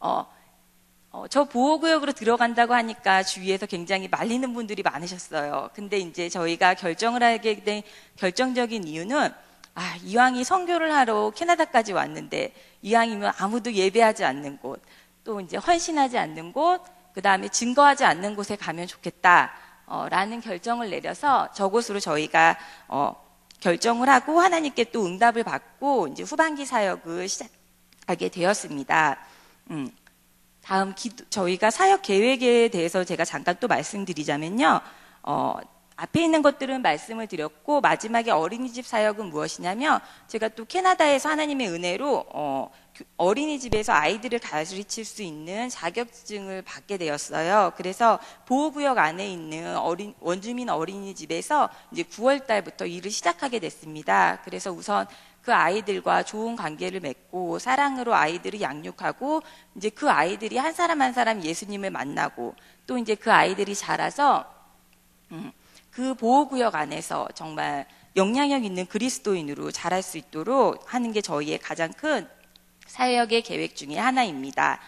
저 보호구역으로 들어간다고 하니까 주위에서 굉장히 말리는 분들이 많으셨어요. 근데 이제 저희가 결정을 하게 된 결정적인 이유는 이왕이 선교를 하러 캐나다까지 왔는데 이왕이면 아무도 예배하지 않는 곳, 또 이제 헌신하지 않는 곳, 그 다음에 증거하지 않는 곳에 가면 좋겠다 라는 결정을 내려서 저곳으로 저희가 결정을 하고 하나님께 또 응답을 받고 이제 후반기 사역을 시작하게 되었습니다. 다음 저희가 사역 계획에 대해서 제가 잠깐 또 말씀드리자면요. 앞에 있는 것들은 말씀을 드렸고 마지막에 어린이집 사역은 무엇이냐면 제가 또 캐나다에서 하나님의 은혜로 어린이집에서 아이들을 가르칠 수 있는 자격증을 받게 되었어요. 그래서 보호구역 안에 있는 원주민 어린이집에서 이제 9월 달부터 일을 시작하게 됐습니다. 그래서 우선 그 아이들과 좋은 관계를 맺고 사랑으로 아이들을 양육하고 이제 그 아이들이 한 사람 한 사람 예수님을 만나고 또 이제 그 아이들이 자라서 그 보호구역 안에서 정말 영향력 있는 그리스도인으로 자랄 수 있도록 하는 게 저희의 가장 큰 사역의 계획 중에 하나입니다.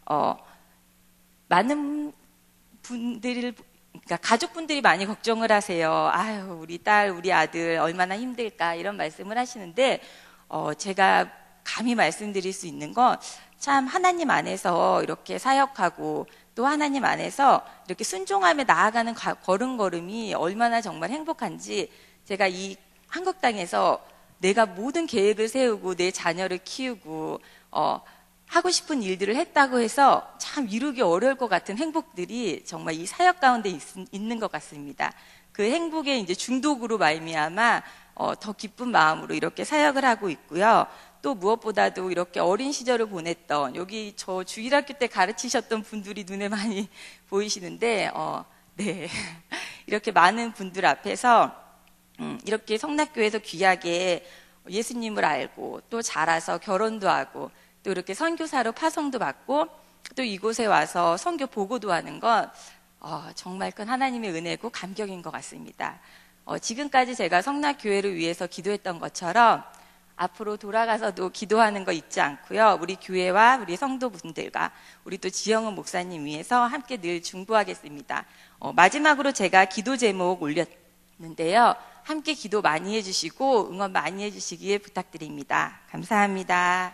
많은 분들, 그러니까 가족분들이 많이 걱정을 하세요. 아유, 우리 딸, 우리 아들 얼마나 힘들까 이런 말씀을 하시는데 제가 감히 말씀드릴 수 있는 건 참 하나님 안에서 이렇게 사역하고 또 하나님 안에서 이렇게 순종하며 나아가는 걸음걸음이 얼마나 정말 행복한지 제가 이 한국 땅에서 내가 모든 계획을 세우고 내 자녀를 키우고 하고 싶은 일들을 했다고 해서 참 이루기 어려울 것 같은 행복들이 정말 이 사역 가운데 있는 것 같습니다. 그 행복에 이제 중독으로 말미암아 더 기쁜 마음으로 이렇게 사역을 하고 있고요. 또 무엇보다도 이렇게 어린 시절을 보냈던 여기 저 주일학교 때 가르치셨던 분들이 눈에 많이 보이시는데 네 이렇게 많은 분들 앞에서 이렇게 성락교에서 귀하게 예수님을 알고 또 자라서 결혼도 하고 또 이렇게 선교사로 파송도 받고 또 이곳에 와서 선교 보고도 하는 건 정말 큰 하나님의 은혜고 감격인 것 같습니다. 지금까지 제가 성락교회를 위해서 기도했던 것처럼 앞으로 돌아가서도 기도하는 거 잊지 않고요. 우리 교회와 우리 성도분들과 우리 또 지영은 목사님 위해서 함께 늘 중보하겠습니다. 마지막으로 제가 기도 제목 올렸는데요. 함께 기도 많이 해주시고 응원 많이 해주시기에 부탁드립니다. 감사합니다.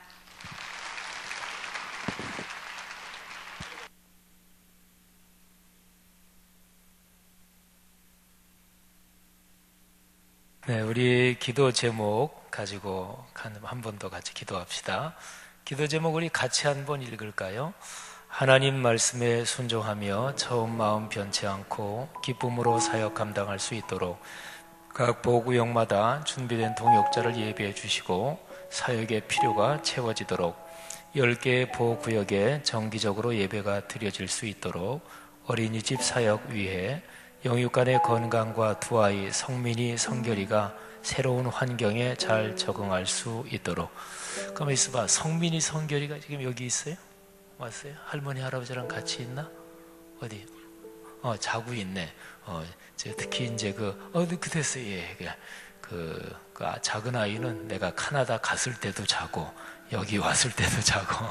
네, 우리 기도 제목 가지고 한 번 더 같이 기도합시다. 기도 제목 우리 같이 한번 읽을까요? 하나님 말씀에 순종하며 처음 마음 변치 않고 기쁨으로 사역 감당할 수 있도록 각 보호구역마다 준비된 동역자를 예비해 주시고 사역의 필요가 채워지도록 10개의 보호구역에 정기적으로 예배가 드려질 수 있도록 어린이집 사역 위해 영육간의 건강과 두 아이 성민이 성결이가 새로운 환경에 잘 적응할 수 있도록. 가만히 있어봐. 성민이 성결이가 지금 여기 있어요? 왔어요? 할머니 할아버지랑 같이 있나? 어디? 자고 있네. 특히 이제 됐어요. 예, 그 작은 아이는 내가 카나다 갔을 때도 자고 여기 왔을 때도 자고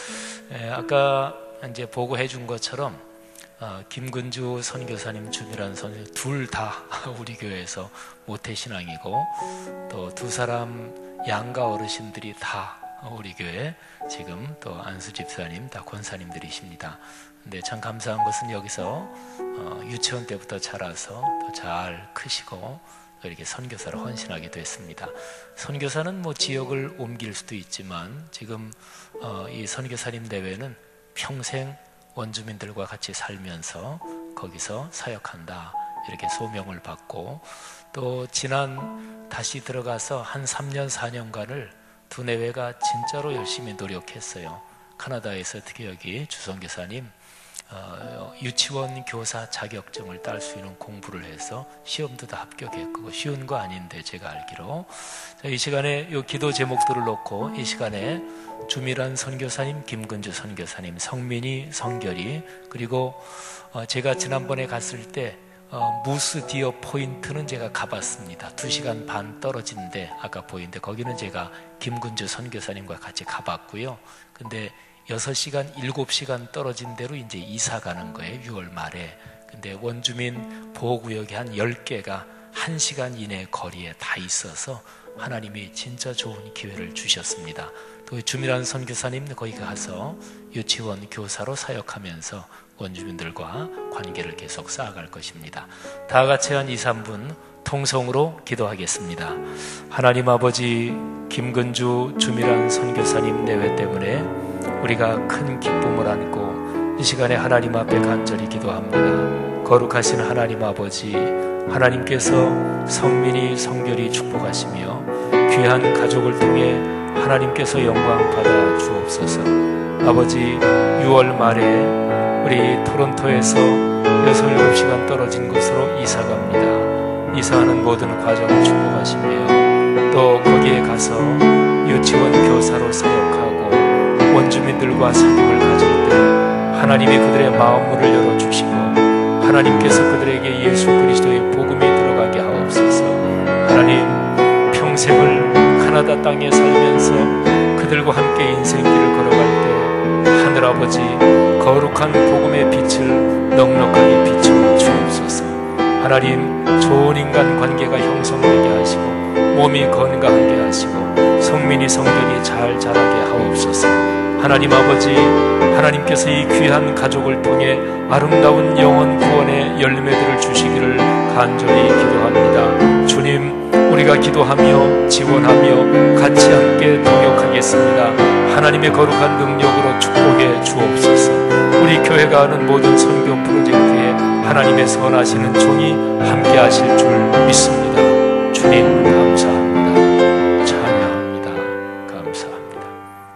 아까 이제 보고해 준 것처럼 김근주 선교사님, 주미란 선교 둘 다 우리 교회에서 모태신앙이고 또 두 사람 양가 어르신들이 다 우리 교회 지금 또 안수 집사님 다 권사님들이십니다. 근데 참 감사한 것은 여기서 유치원 때부터 자라서 또 잘 크시고 이렇게 선교사로 헌신하게 됐습니다. 선교사는 뭐 지역을 옮길 수도 있지만 지금 이 선교사님 대회는 평생 원주민들과 같이 살면서 거기서 사역한다 이렇게 소명을 받고 또 다시 들어가서 한 3년 4년간을 두내외가 진짜로 열심히 노력했어요. 카나다에서 특히 여기 주선교사님 유치원 교사 자격증을 딸 수 있는 공부를 해서 시험도 다 합격했고 쉬운 거 아닌데 제가 알기로 이 시간에 이 기도 제목들을 놓고 이 시간에 주미란 선교사님, 김근주 선교사님, 성민이, 성결이 그리고 제가 지난번에 갔을 때 무스 디어 포인트는 제가 가봤습니다. 2시간 반 떨어진데 아까 보이는데 거기는 제가 김근주 선교사님과 같이 가봤고요. 근데 6시간, 7시간 떨어진 데로 이제 이사 가는 거예요. 6월 말에. 근데 원주민 보호구역이 한 10개가 1시간 이내 거리에 다 있어서 하나님이 진짜 좋은 기회를 주셨습니다. 또 주미란 선교사님 거기 가서 유치원 교사로 사역하면서 원주민들과 관계를 계속 쌓아갈 것입니다. 다 같이 한 2, 3분 통성으로 기도하겠습니다. 하나님 아버지, 김근주 주미란 선교사님 내외 때문에 우리가 큰 기쁨을 안고 이 시간에 하나님 앞에 간절히 기도합니다. 거룩하신 하나님 아버지, 하나님께서 성민이, 성결이 축복하시며 귀한 가족을 통해 하나님께서 영광 받아 주옵소서. 아버지, 6월 말에 우리 토론토에서 6-7시간 떨어진 곳으로 이사갑니다. 이사하는 모든 과정을 축복하시며 또 거기에 가서 유치원 교사로 사역하고 원주민들과 사귐을 가질 때 하나님이 그들의 마음문을 열어주시고 하나님께서 그들에게 예수 그리스도의 복음이 들어가게 하옵소서. 하나님, 평생을 카나다 땅에 살면서 그들과 함께 인생길을 걸어갈 때 하늘아버지 거룩한 복음의 빛을 넉넉하게 비추어 주옵소서. 하나님, 좋은 인간 관계가 형성되게 하시고 몸이 건강하게 하시고 성민이 성전이 잘 자라게 하옵소서. 하나님 아버지, 하나님께서 이 귀한 가족을 통해 아름다운 영혼 구원의 열매들을 주시기를 간절히 기도합니다. 주님, 우리가 기도하며 지원하며 같이 함께 동역하겠습니다. 하나님의 거룩한 능력으로 축복해 주옵소서. 우리 교회가 하는 모든 선교 프로젝트에 하나님의 선하시는 종이 함께 하실 줄 믿습니다. 주님 감사합니다. 찬양합니다. 감사합니다.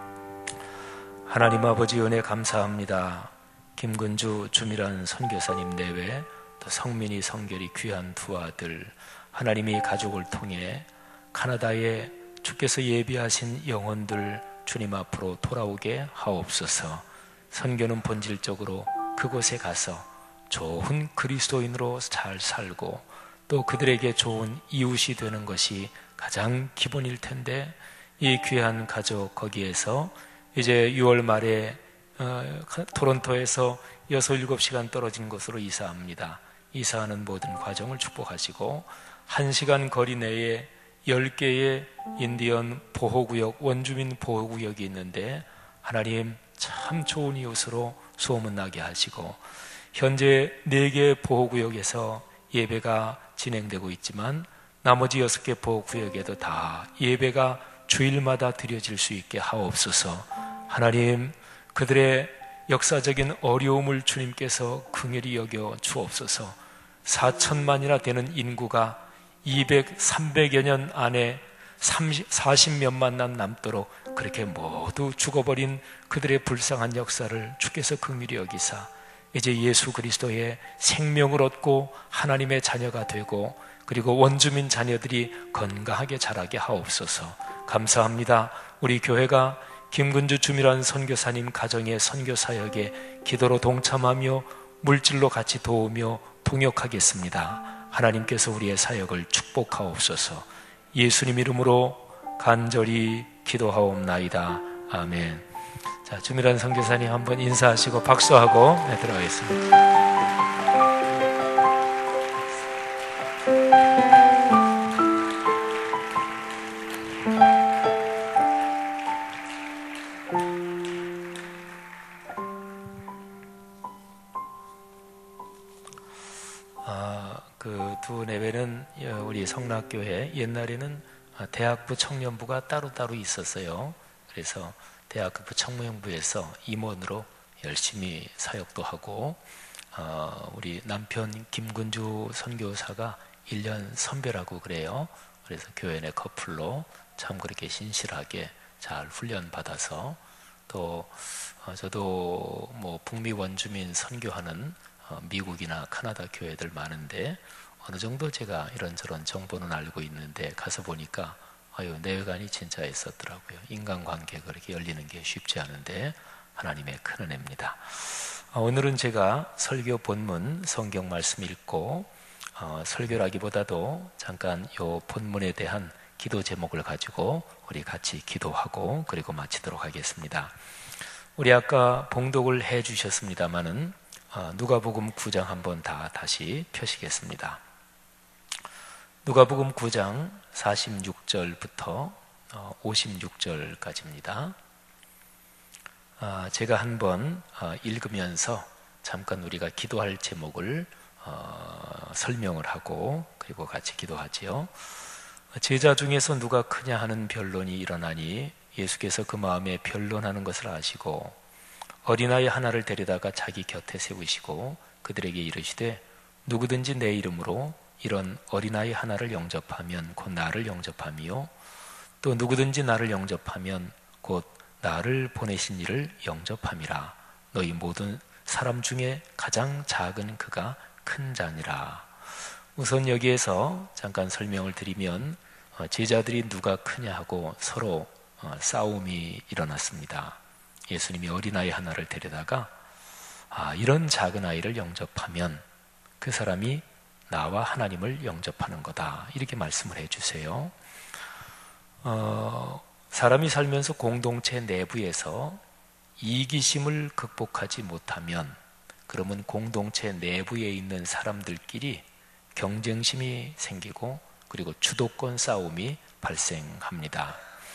하나님 아버지 은혜 감사합니다. 김근주 주미란 선교사님 내외 또 성민이 성결이 귀한 두 아들 하나님이 가족을 통해 카나다에 주께서 예비하신 영혼들 주님 앞으로 돌아오게 하옵소서. 선교는 본질적으로 그곳에 가서 좋은 그리스도인으로 잘 살고 또 그들에게 좋은 이웃이 되는 것이 가장 기본일 텐데 이 귀한 가족 거기에서 이제 6월 말에 토론토에서 6-7시간 떨어진 곳으로 이사합니다. 이사하는 모든 과정을 축복하시고 1시간 거리 내에 10개의 인디언 보호구역, 원주민 보호구역이 있는데 하나님 참 좋은 이웃으로 소문나게 하시고 현재 4개 보호구역에서 예배가 진행되고 있지만 나머지 6개 보호구역에도 다 예배가 주일마다 드려질 수 있게 하옵소서. 하나님, 그들의 역사적인 어려움을 주님께서 긍휼히 여겨 주옵소서. 4천만이나 되는 인구가 200, 300여 년 안에 40몇만 남 남도록 그렇게 모두 죽어버린 그들의 불쌍한 역사를 주께서 긍휼히 여기사 이제 예수 그리스도의 생명을 얻고 하나님의 자녀가 되고 그리고 원주민 자녀들이 건강하게 자라게 하옵소서. 감사합니다. 우리 교회가 김근주 주미란 선교사님 가정의 선교사역에 기도로 동참하며 물질로 같이 도우며 동역하겠습니다. 하나님께서 우리의 사역을 축복하옵소서. 예수님 이름으로 간절히 기도하옵나이다. 아멘. 자, 주미란 선교사님 한번 인사하시고 박수하고 들어가겠습니다. 그 두 내외는 우리 성락교회 옛날에는 대학부 청년부가 따로따로 있었어요. 그래서 대학부 청년부에서 임원으로 열심히 사역도 하고 우리 남편 김근주 선교사가 1년 선배라고 그래요. 그래서 교회 내 커플로 참 그렇게 신실하게 잘 훈련받아서 또 저도 뭐 북미 원주민 선교하는 미국이나 카나다 교회들 많은데 어느 정도 제가 이런저런 정보는 알고 있는데 가서 보니까 내외관이 진짜 있었더라고요. 인간관계가 그렇게 열리는 게 쉽지 않은데 하나님의 큰 은혜입니다. 오늘은 제가 설교 본문 성경 말씀 읽고 설교라기보다도 잠깐 이 본문에 대한 기도 제목을 가지고 우리 같이 기도하고 그리고 마치도록 하겠습니다. 우리 아까 봉독을 해 주셨습니다마는 누가복음 9장 한번 다시 펴시겠습니다. 누가복음 9장 46절부터 56절까지입니다. 제가 한번 읽으면서 잠깐 우리가 기도할 제목을 설명을 하고 그리고 같이 기도하지요. 제자 중에서 누가 크냐 하는 변론이 일어나니 예수께서 그 마음에 변론하는 것을 아시고 어린아이 하나를 데려다가 자기 곁에 세우시고 그들에게 이르시되 누구든지 내 이름으로 이런 어린아이 하나를 영접하면 곧 나를 영접함이요 또 누구든지 나를 영접하면 곧 나를 보내신 이를 영접함이라. 너희 모든 사람 중에 가장 작은 그가 큰 자니라. 우선 여기에서 잠깐 설명을 드리면 제자들이 누가 크냐 하고 서로 싸움이 일어났습니다. 예수님이 어린아이 하나를 데려다가 이런 작은 아이를 영접하면 그 사람이 나와 하나님을 영접하는 거다 이렇게 말씀을 해주세요. 사람이 살면서 공동체 내부에서 이기심을 극복하지 못하면 그러면 공동체 내부에 있는 사람들끼리 경쟁심이 생기고 그리고 주도권 싸움이 발생합니다.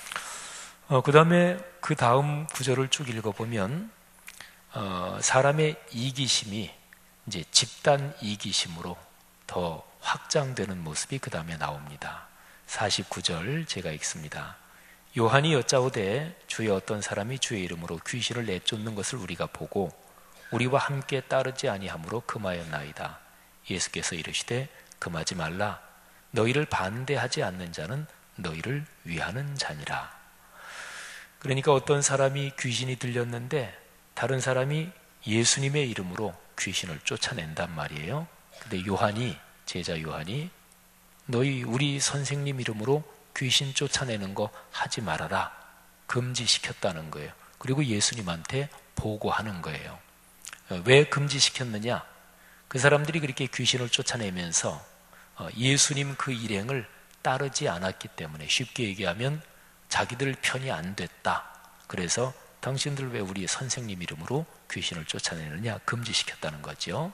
그 다음 구절을 쭉 읽어보면 사람의 이기심이 이제 집단 이기심으로 더 확장되는 모습이 그 다음에 나옵니다. 49절 제가 읽습니다. 요한이 여짜오되 주의 어떤 사람이 주의 이름으로 귀신을 내쫓는 것을 우리가 보고 우리와 함께 따르지 아니하므로 금하였나이다. 예수께서 이르시되 금하지 말라. 너희를 반대하지 않는 자는 너희를 위하는 자니라. 그러니까 어떤 사람이 귀신이 들렸는데 다른 사람이 예수님의 이름으로 귀신을 쫓아낸단 말이에요. 근데 요한이, 제자 요한이 너희 우리 선생님 이름으로 귀신 쫓아내는 거 하지 말아라 금지시켰다는 거예요. 그리고 예수님한테 보고하는 거예요. 왜 금지시켰느냐? 그 사람들이 그렇게 귀신을 쫓아내면서 예수님 그 일행을 따르지 않았기 때문에, 쉽게 얘기하면 자기들 편이 안 됐다. 그래서 당신들 왜 우리 선생님 이름으로 귀신을 쫓아내느냐 금지시켰다는 거죠.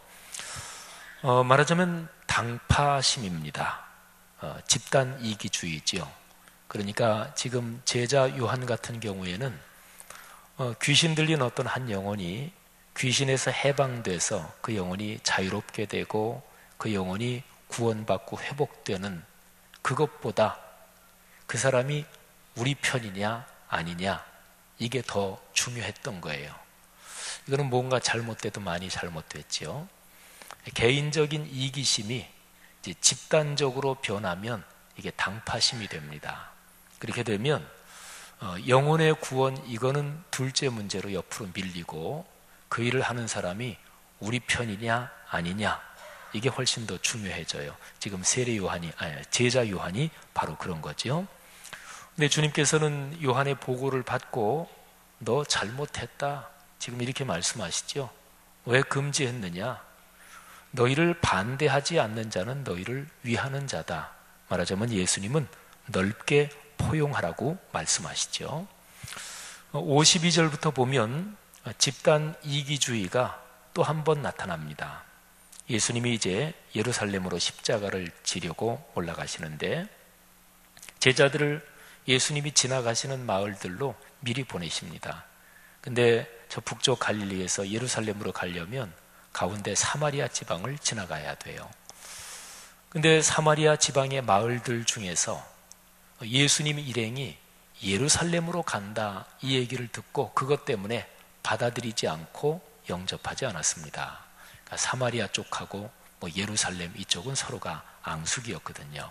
말하자면 당파심입니다. 집단 이기주의죠. 그러니까 지금 제자 요한 같은 경우에는 귀신 들린 어떤 한 영혼이 귀신에서 해방돼서 그 영혼이 자유롭게 되고 그 영혼이 구원받고 회복되는 그것보다 그 사람이 우리 편이냐 아니냐 이게 더 중요했던 거예요. 이거는 뭔가 잘못돼도 많이 잘못됐죠. 개인적인 이기심이 이제 집단적으로 변하면 이게 당파심이 됩니다. 그렇게 되면 영혼의 구원 이거는 둘째 문제로 옆으로 밀리고 그 일을 하는 사람이 우리 편이냐 아니냐 이게 훨씬 더 중요해져요. 지금 제자 요한이 바로 그런 거죠. 근데 주님께서는 요한의 보고를 받고 너 잘못했다 지금 이렇게 말씀하시죠. 왜 금지했느냐? 너희를 반대하지 않는 자는 너희를 위하는 자다. 말하자면 예수님은 넓게 포용하라고 말씀하시죠. 52절부터 보면 집단 이기주의가 또 한 번 나타납니다. 예수님이 이제 예루살렘으로 십자가를 지려고 올라가시는데 제자들을 예수님이 지나가시는 마을들로 미리 보내십니다. 근데 저 북쪽 갈릴리에서 예루살렘으로 가려면 가운데 사마리아 지방을 지나가야 돼요. 근데 사마리아 지방의 마을들 중에서 예수님 일행이 예루살렘으로 간다 이 얘기를 듣고 그것 때문에 받아들이지 않고 영접하지 않았습니다. 그러니까 사마리아 쪽하고 예루살렘 이쪽은 서로가 앙숙이었거든요.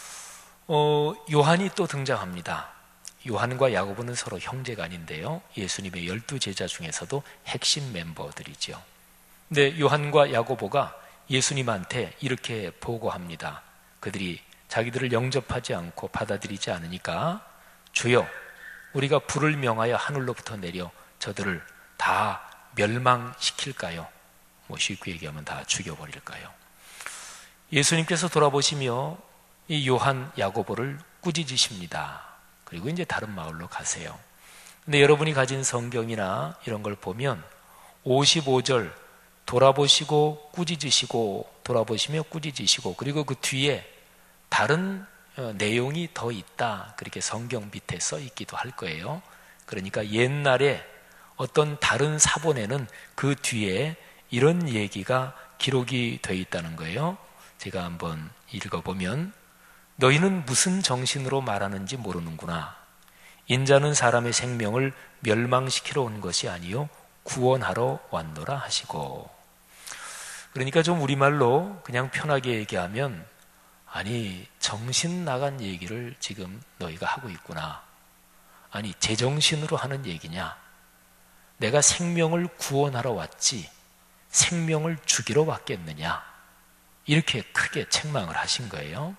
요한이 또 등장합니다. 요한과 야고보는 서로 형제간인데요. 예수님의 12제자 중에서도 핵심 멤버들이죠. 근데 요한과 야고보가 예수님한테 이렇게 보고합니다. 그들이 자기들을 영접하지 않고 받아들이지 않으니까 주여, 우리가 불을 명하여 하늘로부터 내려 저들을 다 멸망시킬까요? 쉽게 얘기하면 다 죽여버릴까요? 예수님께서 돌아보시며 이 요한, 야고보를 꾸짖으십니다. 그리고 이제 다른 마을로 가세요. 근데 여러분이 가진 성경이나 이런 걸 보면 55절 돌아보시고 꾸짖으시고 돌아보시며 꾸짖으시고 그리고 그 뒤에 다른 내용이 더 있다 그렇게 성경 밑에 써 있기도 할 거예요. 그러니까 옛날에 어떤 다른 사본에는 그 뒤에 이런 얘기가 기록이 되어 있다는 거예요. 제가 한번 읽어보면 너희는 무슨 정신으로 말하는지 모르는구나. 인자는 사람의 생명을 멸망시키러 온 것이 아니요 구원하러 왔노라 하시고. 그러니까 좀 우리말로 그냥 편하게 얘기하면 아니 정신 나간 얘기를 지금 너희가 하고 있구나. 아니 제정신으로 하는 얘기냐. 내가 생명을 구원하러 왔지 생명을 죽이러 왔겠느냐. 이렇게 크게 책망을 하신 거예요.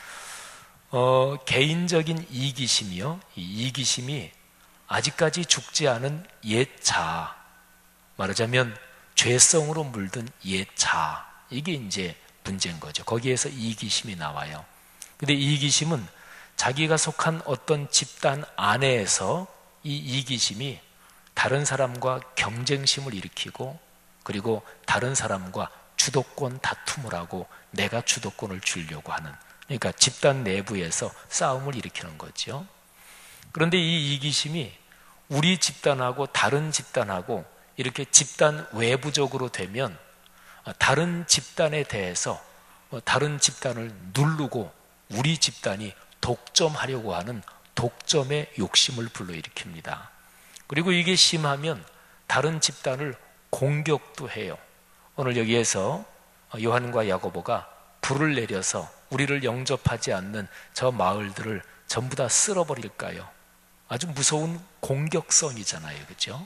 개인적인 이기심이요. 이 이기심이 아직까지 죽지 않은 옛 자아, 말하자면 죄성으로 물든 옛 자아, 이게 이제 문제인 거죠. 거기에서 이기심이 나와요. 근데 이기심은 자기가 속한 어떤 집단 안에서 이 이기심이 다른 사람과 경쟁심을 일으키고 그리고 다른 사람과 주도권 다툼을 하고 내가 주도권을 주려고 하는, 그러니까 집단 내부에서 싸움을 일으키는 거죠. 그런데 이 이기심이 우리 집단하고 다른 집단하고 이렇게 집단 외부적으로 되면 다른 집단에 대해서 다른 집단을 누르고 우리 집단이 독점하려고 하는 독점의 욕심을 불러일으킵니다. 그리고 이게 심하면 다른 집단을 공격도 해요. 오늘 여기에서 요한과 야고보가 불을 내려서 우리를 영접하지 않는 저 마을들을 전부 다 쓸어버릴까요? 아주 무서운 공격성이잖아요. 그렇죠?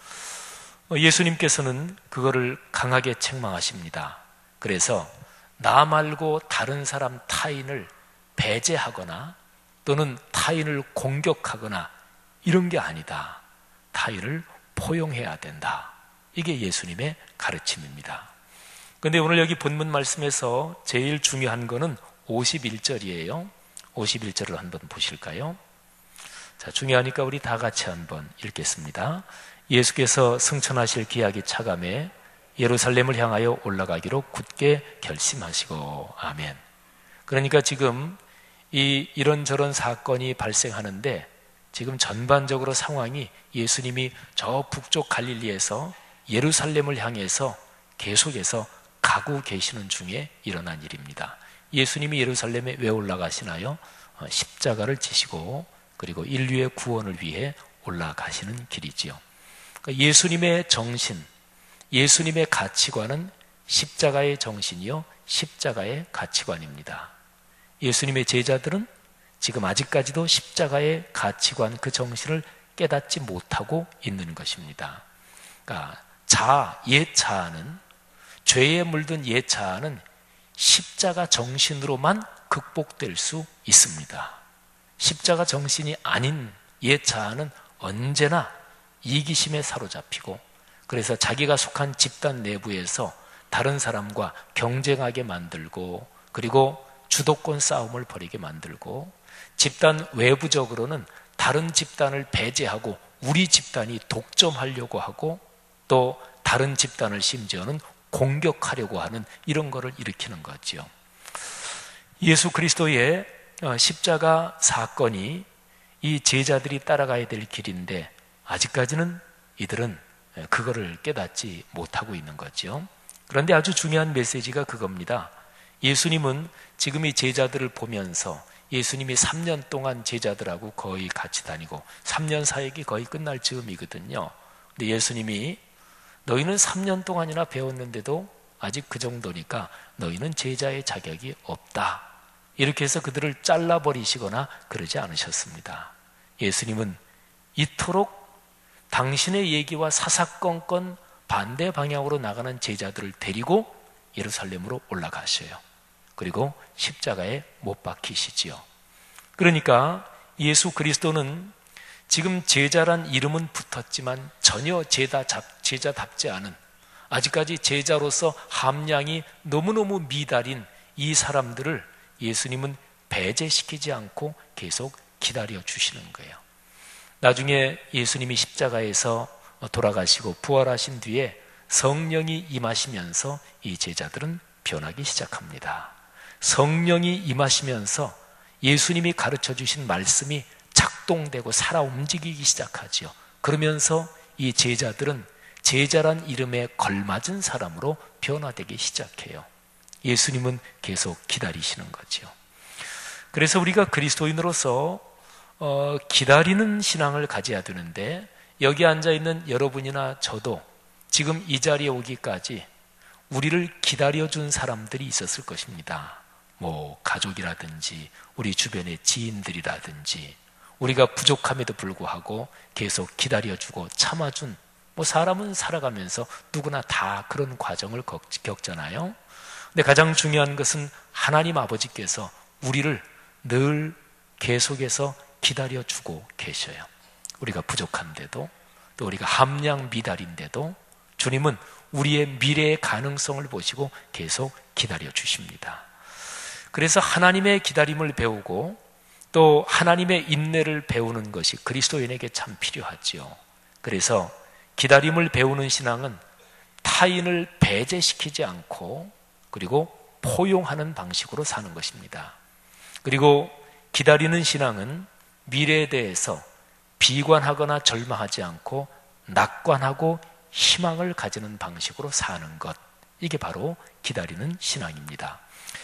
예수님께서는 그거를 강하게 책망하십니다. 그래서 나 말고 다른 사람 타인을 배제하거나 또는 타인을 공격하거나 이런 게 아니다. 타인을 포용해야 된다. 이게 예수님의 가르침입니다. 그런데 오늘 여기 본문 말씀에서 제일 중요한 거는 51절이에요. 51절을 한번 보실까요? 자, 중요하니까 우리 다 같이 한번 읽겠습니다. 예수께서 승천하실 기약이 차감해 예루살렘을 향하여 올라가기로 굳게 결심하시고. 아멘. 그러니까 지금 이런저런 사건이 발생하는데 지금 전반적으로 상황이 예수님이 저 북쪽 갈릴리에서 예루살렘을 향해서 계속해서 가고 계시는 중에 일어난 일입니다. 예수님이 예루살렘에 왜 올라가시나요? 십자가를 지시고 그리고 인류의 구원을 위해 올라가시는 길이지요. 그러니까 예수님의 정신, 예수님의 가치관은 십자가의 정신이요 십자가의 가치관입니다. 예수님의 제자들은 지금 아직까지도 십자가의 가치관, 그 정신을 깨닫지 못하고 있는 것입니다. 그러니까 옛 자아는, 죄에 물든 옛 자아는 십자가 정신으로만 극복될 수 있습니다. 십자가 정신이 아닌 옛 자아는 언제나 이기심에 사로잡히고 그래서 자기가 속한 집단 내부에서 다른 사람과 경쟁하게 만들고 그리고 주도권 싸움을 벌이게 만들고, 집단 외부적으로는 다른 집단을 배제하고 우리 집단이 독점하려고 하고, 또 다른 집단을 심지어는 공격하려고 하는 이런 거를 일으키는 거지요. 예수 그리스도의 십자가 사건이 이 제자들이 따라가야 될 길인데 아직까지는 이들은 그거를 깨닫지 못하고 있는 거죠. 그런데 아주 중요한 메시지가 그겁니다. 예수님은 지금 이 제자들을 보면서, 예수님이 3년 동안 제자들하고 거의 같이 다니고 3년 사역이 거의 끝날 즈음이거든요. 근데 예수님이 너희는 3년 동안이나 배웠는데도 아직 그 정도니까 너희는 제자의 자격이 없다. 이렇게 해서 그들을 잘라버리시거나 그러지 않으셨습니다. 예수님은 이토록 당신의 얘기와 사사건건 반대 방향으로 나가는 제자들을 데리고 예루살렘으로 올라가셔요. 그리고 십자가에 못 박히시지요. 그러니까 예수 그리스도는 지금 제자란 이름은 붙었지만 전혀 제자답지 않은, 아직까지 제자로서 함량이 너무너무 미달인 이 사람들을 예수님은 배제시키지 않고 계속 기다려 주시는 거예요. 나중에 예수님이 십자가에서 돌아가시고 부활하신 뒤에 성령이 임하시면서 이 제자들은 변하기 시작합니다. 성령이 임하시면서 예수님이 가르쳐 주신 말씀이 작동되고 살아 움직이기 시작하지요. 그러면서 이 제자들은 제자란 이름에 걸맞은 사람으로 변화되기 시작해요. 예수님은 계속 기다리시는 거죠. 그래서 우리가 그리스도인으로서 기다리는 신앙을 가져야 되는데, 여기 앉아있는 여러분이나 저도 지금 이 자리에 오기까지 우리를 기다려준 사람들이 있었을 것입니다. 뭐 가족이라든지 우리 주변의 지인들이라든지, 우리가 부족함에도 불구하고 계속 기다려주고 참아준, 뭐 사람은 살아가면서 누구나 다 그런 과정을 겪잖아요. 근데 가장 중요한 것은 하나님 아버지께서 우리를 늘 계속해서 기다려주고 계셔요. 우리가 부족한데도, 또 우리가 함량 미달인데도 주님은 우리의 미래의 가능성을 보시고 계속 기다려주십니다. 그래서 하나님의 기다림을 배우고 또 하나님의 인내를 배우는 것이 그리스도인에게 참 필요하지요. 그래서 기다림을 배우는 신앙은 타인을 배제시키지 않고 그리고 포용하는 방식으로 사는 것입니다. 그리고 기다리는 신앙은 미래에 대해서 비관하거나 절망하지 않고 낙관하고 희망을 가지는 방식으로 사는 것, 이게 바로 기다리는 신앙입니다.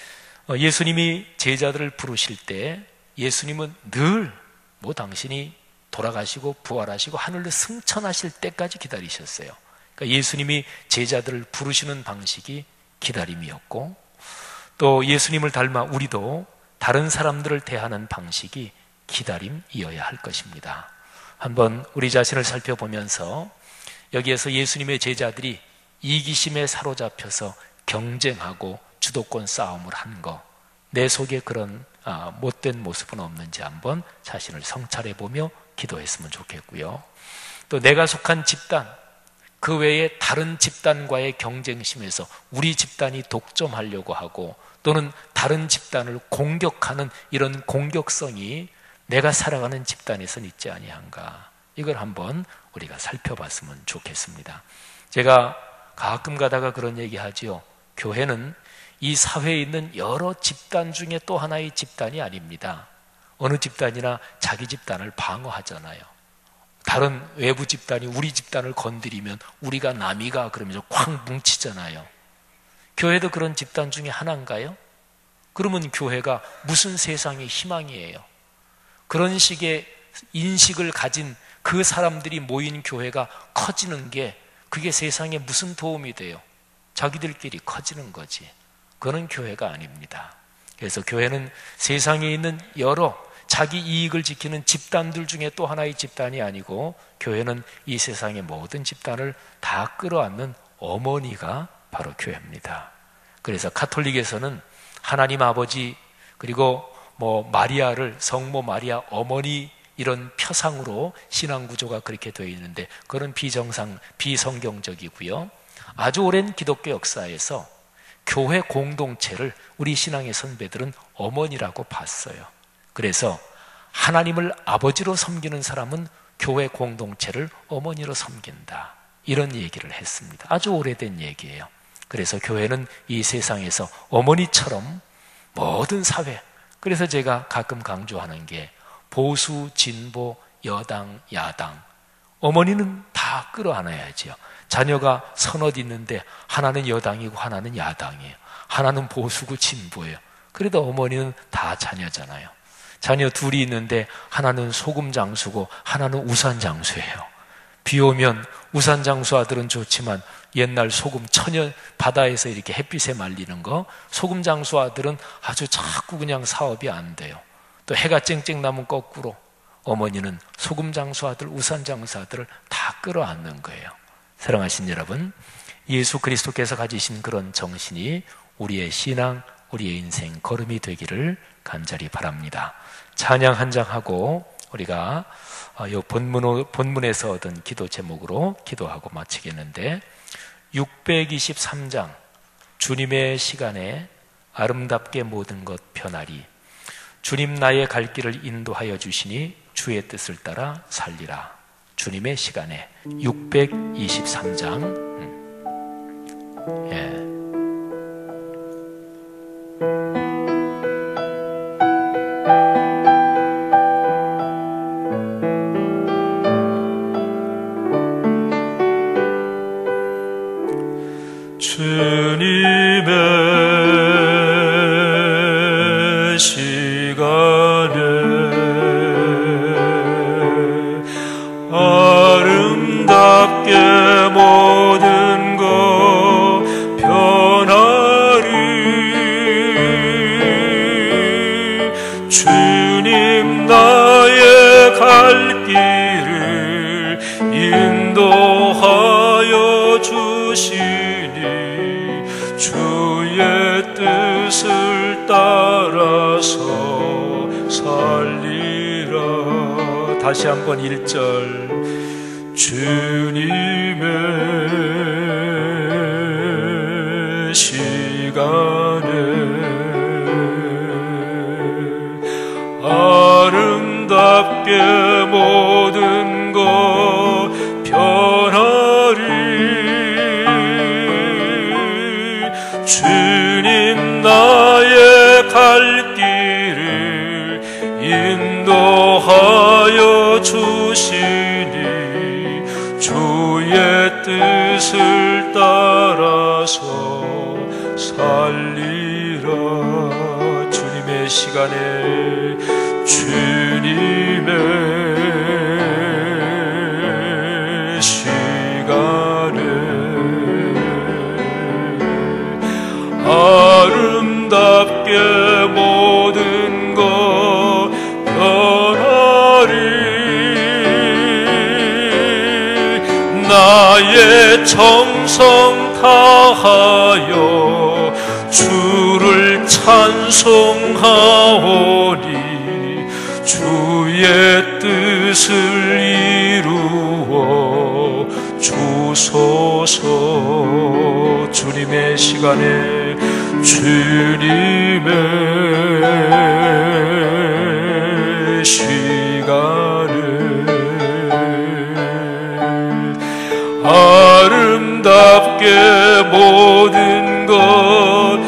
예수님이 제자들을 부르실 때 예수님은 늘 당신이 돌아가시고 부활하시고 하늘로 승천하실 때까지 기다리셨어요. 그러니까 예수님이 제자들을 부르시는 방식이 기다림이었고, 또 예수님을 닮아 우리도 다른 사람들을 대하는 방식이 기다림이어야 할 것입니다. 한번 우리 자신을 살펴보면서 여기에서 예수님의 제자들이 이기심에 사로잡혀서 경쟁하고 주도권 싸움을 한 거, 내 속에 그런 못된 모습은 없는지 한번 자신을 성찰해보며 기도했으면 좋겠고요. 또 내가 속한 집단, 그 외에 다른 집단과의 경쟁심에서 우리 집단이 독점하려고 하고 또는 다른 집단을 공격하는 이런 공격성이 내가 살아가는 집단에선 있지 아니한가, 이걸 한번 우리가 살펴봤으면 좋겠습니다. 제가 가끔 가다가 그런 얘기 하지요. 교회는 이 사회에 있는 여러 집단 중에 또 하나의 집단이 아닙니다. 어느 집단이나 자기 집단을 방어하잖아요. 다른 외부 집단이 우리 집단을 건드리면 우리가 남이가 그러면서 쾅 뭉치잖아요. 교회도 그런 집단 중에 하나인가요? 그러면 교회가 무슨 세상의 희망이에요? 그런 식의 인식을 가진 그 사람들이 모인 교회가 커지는 게, 그게 세상에 무슨 도움이 돼요? 자기들끼리 커지는 거지. 그건 교회가 아닙니다. 그래서 교회는 세상에 있는 여러 자기 이익을 지키는 집단들 중에 또 하나의 집단이 아니고, 교회는 이 세상의 모든 집단을 다 끌어안는 어머니가 바로 교회입니다. 그래서 가톨릭에서는 하나님 아버지 그리고 마리아를 성모 마리아 어머니 이런 표상으로 신앙 구조가 그렇게 되어 있는데, 그런 비성경적이고요. 아주 오랜 기독교 역사에서 교회 공동체를 우리 신앙의 선배들은 어머니라고 봤어요. 그래서 하나님을 아버지로 섬기는 사람은 교회 공동체를 어머니로 섬긴다, 이런 얘기를 했습니다. 아주 오래된 얘기예요. 그래서 교회는 이 세상에서 어머니처럼 모든 사회, 그래서 제가 가끔 강조하는 게 보수, 진보, 여당, 야당, 어머니는 다 끌어안아야지요. 자녀가 서너 있는데 하나는 여당이고 하나는 야당이에요. 하나는 보수고 진보예요. 그래도 어머니는 다 자녀잖아요. 자녀 둘이 있는데 하나는 소금 장수고 하나는 우산 장수예요. 비 오면 우산 장수 아들은 좋지만 옛날 소금 천연 바다에서 이렇게 햇빛에 말리는 거, 소금 장수 아들은 아주 자꾸 그냥 사업이 안 돼요. 또 해가 쨍쨍 나면 거꾸로. 어머니는 소금 장수 아들, 우산 장수 아들을 다 끌어안는 거예요. 사랑하신 여러분, 예수 그리스도께서 가지신 그런 정신이 우리의 신앙, 우리의 인생 걸음이 되기를 간절히 바랍니다. 찬양 한 장 하고 우리가 이 본문에서 얻은 기도 제목으로 기도하고 마치겠는데, 623장 주님의 시간에 아름답게 모든 것 변하리. 주님 나의 갈 길을 인도하여 주시니 주의 뜻을 따라 살리라. 주님의 시간에 623장. 주님의 시간에 아름답게 모든 것 변하리. 주님 나의 갈 길을 인도하여 주시니 주의 뜻을 따라서 살리라. 다시 한번 1절. 주님의 시간에 아름답게 모든 것 변하리. 주님 나의 갈 길을 인도하여 주시니 주의 뜻을 따라서 살리라. 주님의 시간에 주님의 시간에 아름답게 모든 것 변하리. 나의 정성 다하여 주를 찬송하오니 주의 뜻을 이루어 주소서. 주님의 시간에 주님의 시간에 아름답게 모든 것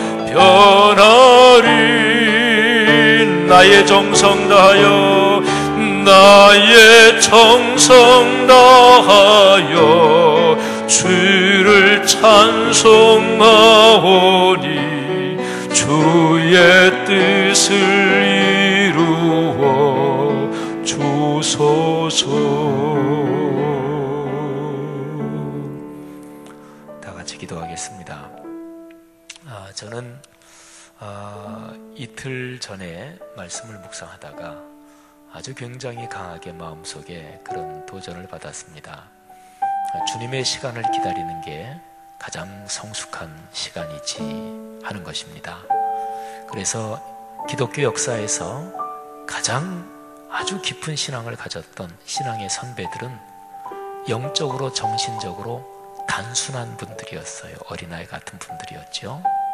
변하리. 나의 정성 다하여 나의 정성 다하여 주를 찬송하오니 주의 뜻을 이루어 주소서. 다 같이 기도하겠습니다. 저는 이틀 전에 말씀을 묵상하다가 아주 굉장히 강하게 마음속에 그런 도전을 받았습니다. 주님의 시간을 기다리는 게 가장 성숙한 시간이지 하는 것입니다. 그래서 기독교 역사에서 가장 아주 깊은 신앙을 가졌던 신앙의 선배들은 영적으로 정신적으로 단순한 분들이었어요. 어린아이 같은 분들이었죠.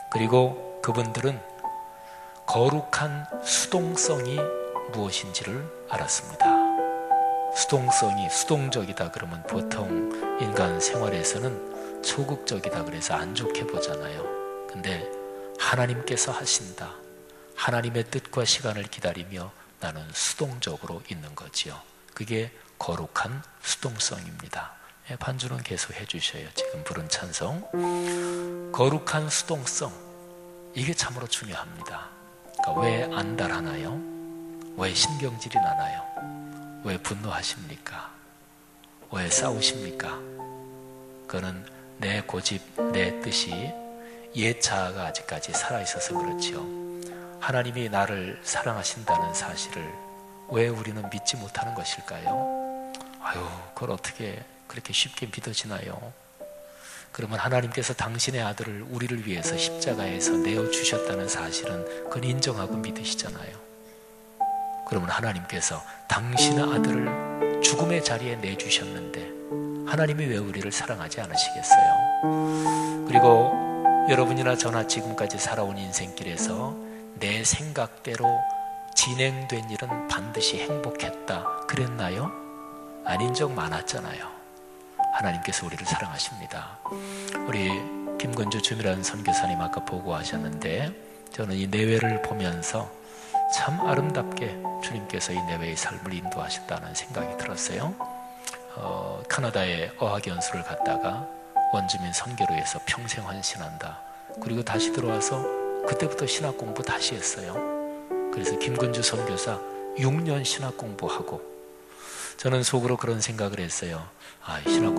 그리고 그분들은 거룩한 수동성이 무엇인지를 알았습니다. 수동성이 수동적이다 그러면 보통 인간 생활에서는 소극적이다 그래서 안 좋게 보잖아요. 근데 하나님께서 하신다. 하나님의 뜻과 시간을 기다리며 나는 수동적으로 있는 거지요. 그게 거룩한 수동성입니다. 반주는 계속 해주셔요. 지금 부른 찬송. 거룩한 수동성, 이게 참으로 중요합니다. 그러니까 왜 안달하나요? 왜 신경질이 나나요? 왜 분노하십니까? 왜 싸우십니까? 그거는 내 고집, 내 뜻이 옛 자아가 아직까지 살아있어서 그렇지요. 하나님이 나를 사랑하신다는 사실을 왜 우리는 믿지 못하는 것일까요? 아유, 그걸 어떻게 그렇게 쉽게 믿어지나요? 그러면 하나님께서 당신의 아들을 우리를 위해서 십자가에서 내어주셨다는 사실은 그건 인정하고 믿으시잖아요. 그러면 하나님께서 당신의 아들을 죽음의 자리에 내주셨는데 하나님이 왜 우리를 사랑하지 않으시겠어요? 그리고 여러분이나 저나 지금까지 살아온 인생길에서 내 생각대로 진행된 일은 반드시 행복했다 그랬나요? 아닌 적 많았잖아요. 하나님께서 우리를 사랑하십니다. 우리 김건주 주미란 선교사님 아까 보고하셨는데 저는 이 내외를 보면서 참 아름답게 주님께서 이 내외의 삶을 인도하셨다는 생각이 들었어요. 카나다에 어학연수를 갔다가 원주민 선교로 해서 평생 헌신한다. 그리고 다시 들어와서 그때부터 신학 공부 다시 했어요. 그래서 김건주 선교사 6년 신학 공부하고 저는 속으로 그런 생각을 했어요. 신학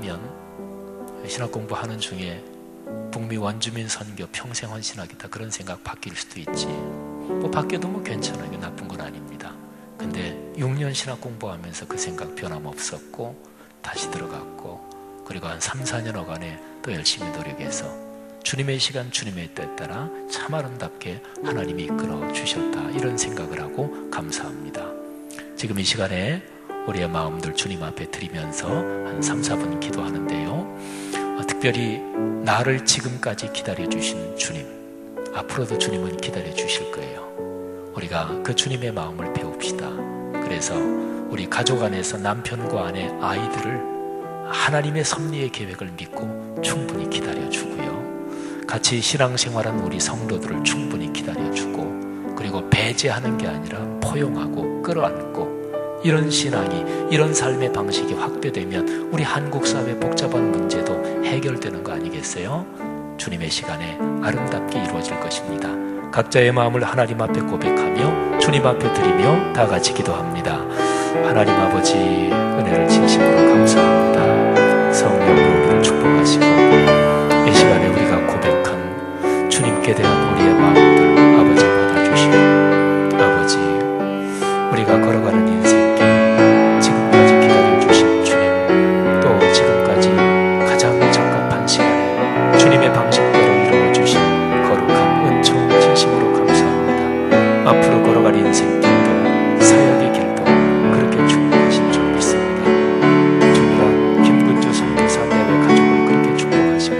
공부하는 중에 북미 원주민 선교 평생 헌신하겠다 그런 생각 바뀔 수도 있지. 바뀌어도 괜찮아요. 나쁜 건 아닙니다. 근데 6년 신학 공부하면서 그 생각 변함없었고 다시 들어갔고 그리고 한 3, 4년여간에 또 열심히 노력해서 주님의 시간 주님의 뜻 따라 참 아름답게 하나님이 이끌어 주셨다 이런 생각을 하고 감사합니다. 지금 이 시간에 우리의 마음들 주님 앞에 드리면서 한 3, 4분 기도하는데요. 특별히 나를 지금까지 기다려주신 주님, 앞으로도 주님은 기다려주실 거예요. 우리가 그 주님의 마음을 배웁시다. 그래서 우리 가족 안에서 남편과 아내, 아이들을 하나님의 섭리의 계획을 믿고 충분히 기다려주고요. 같이 신앙생활한 우리 성도들을 충분히 기다려주고 그리고 배제하는 게 아니라 포용하고 끌어안고 이런 신앙이, 이런 삶의 방식이 확대되면 우리 한국 사회 복잡한 문제도 해결되는 거 아니겠어요? 주님의 시간에 아름답게 이루어질 것입니다. 각자의 마음을 하나님 앞에 고백하며 주님 앞에 드리며 다 같이 기도합니다. 하나님 아버지 은혜를 진심으로 감사합니다. 성령으로 우리를 축복하시고 이 시간에 우리가 고백한 주님께 대한 우리의 마음들 아버지 받아주시고 아버지 우리가 걸어가는 인생길 지금까지 기다려주신 주님 또 지금까지 가장 적합한 시간에 주님의 방식대로 이루어주신 거룩한 은총 진심으로 감사합니다. 앞으로 걸어갈 인생길도 사역의 길도 그렇게 축복하신 줄 믿습니다. 주님과 김군주 선교사 내외 가족을 그렇게 축복하시고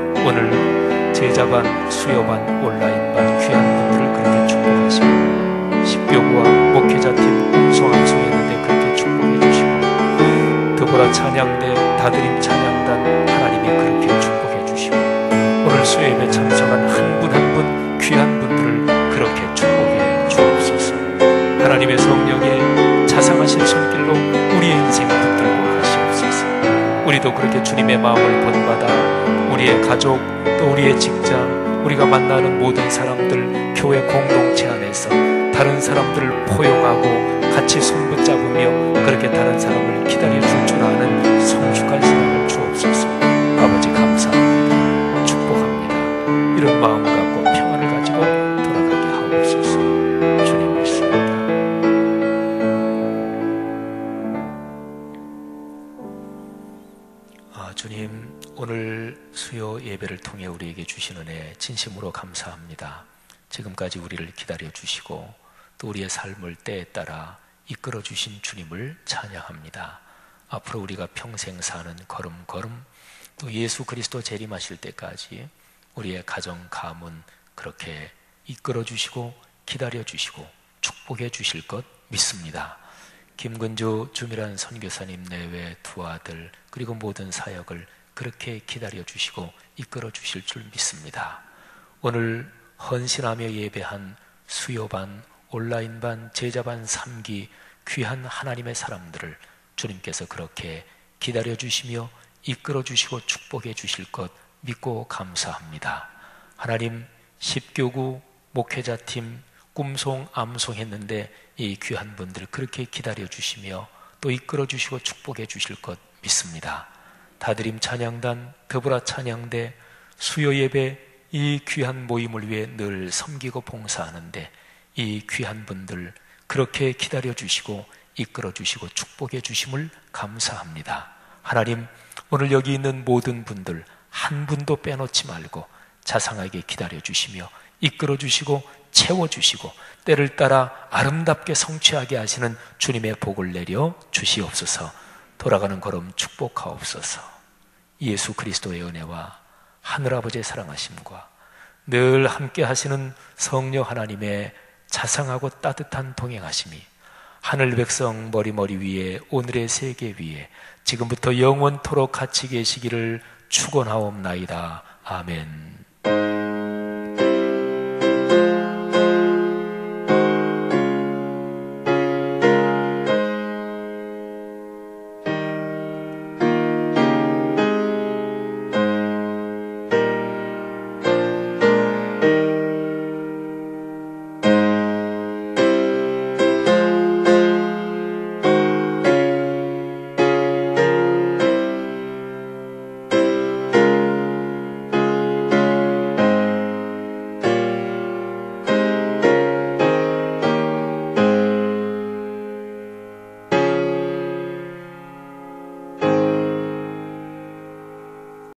오늘 제자반, 수요반, 온라인반 귀한 분들을 그렇게 축복하시고 십교구와 목회자팀 송암수였는데 그렇게 축복해 주시고 드보라 찬양대 다드림 찬양단 하나님이 그렇게 축복해 주시고 오늘 수요예배 참석한 한 분 한 분 귀한 분들을 그렇게 축복해 주옵소서. 하나님의 성령의 자상하신 손길로 우리의 인생 붙들고 가시옵소서. 우리도 그렇게 주님의 마음을 본받아 우리의 가족 또 우리의 직장 우리가 만나는 모든 사람들 교회 공동체 안에서 다른 사람들을 포용하고 같이 손붙잡으며 그렇게 다른 사람을 기다려줄 줄 아는 성숙한 사랑을 주옵소서. 아버지 감사합니다. 축복합니다. 이런 마음 갖고 평안을 가지고 돌아가게 하옵소서. 주님 믿습니다. 주님 오늘 수요 예배를 통해 우리에게 주신 은혜 진심으로 감사합니다. 지금까지 우리를 기다려주시고 또 우리의 삶을 때에 따라 이끌어주신 주님을 찬양합니다. 앞으로 우리가 평생 사는 걸음걸음 또 예수 그리스도 재림하실 때까지 우리의 가정 가문 그렇게 이끌어 주시고 기다려 주시고 축복해 주실 것 믿습니다. 김근주 주미란 선교사님 내외 두 아들 그리고 모든 사역을 그렇게 기다려 주시고 이끌어 주실 줄 믿습니다. 오늘 헌신하며 예배한 수요반, 온라인반, 제자반 3기 귀한 하나님의 사람들을 주님께서 그렇게 기다려 주시며 이끌어 주시고 축복해 주실 것 믿고 감사합니다. 하나님, 10교구 목회자팀 꿈송 암송 했는데 이 귀한 분들 그렇게 기다려 주시며 또 이끌어 주시고 축복해 주실 것 믿습니다. 다드림 찬양단, 더불어 찬양대, 수요 예배 이 귀한 모임을 위해 늘 섬기고 봉사하는데 이 귀한 분들 그렇게 기다려 주시고 이끌어 주시고 축복해 주심을 감사합니다. 하나님, 오늘 여기 있는 모든 분들 한 분도 빼놓지 말고 자상하게 기다려 주시며 이끌어 주시고 채워 주시고 때를 따라 아름답게 성취하게 하시는 주님의 복을 내려 주시옵소서. 돌아가는 걸음 축복하옵소서. 예수 그리스도의 은혜와 하늘아버지의 사랑하심과 늘 함께 하시는 성령 하나님의 자상하고 따뜻한 동행하심이 하늘 백성 머리 위에 오늘의 세계 위에 지금부터 영원토록 같이 계시기를 축원하옵나이다. 아멘.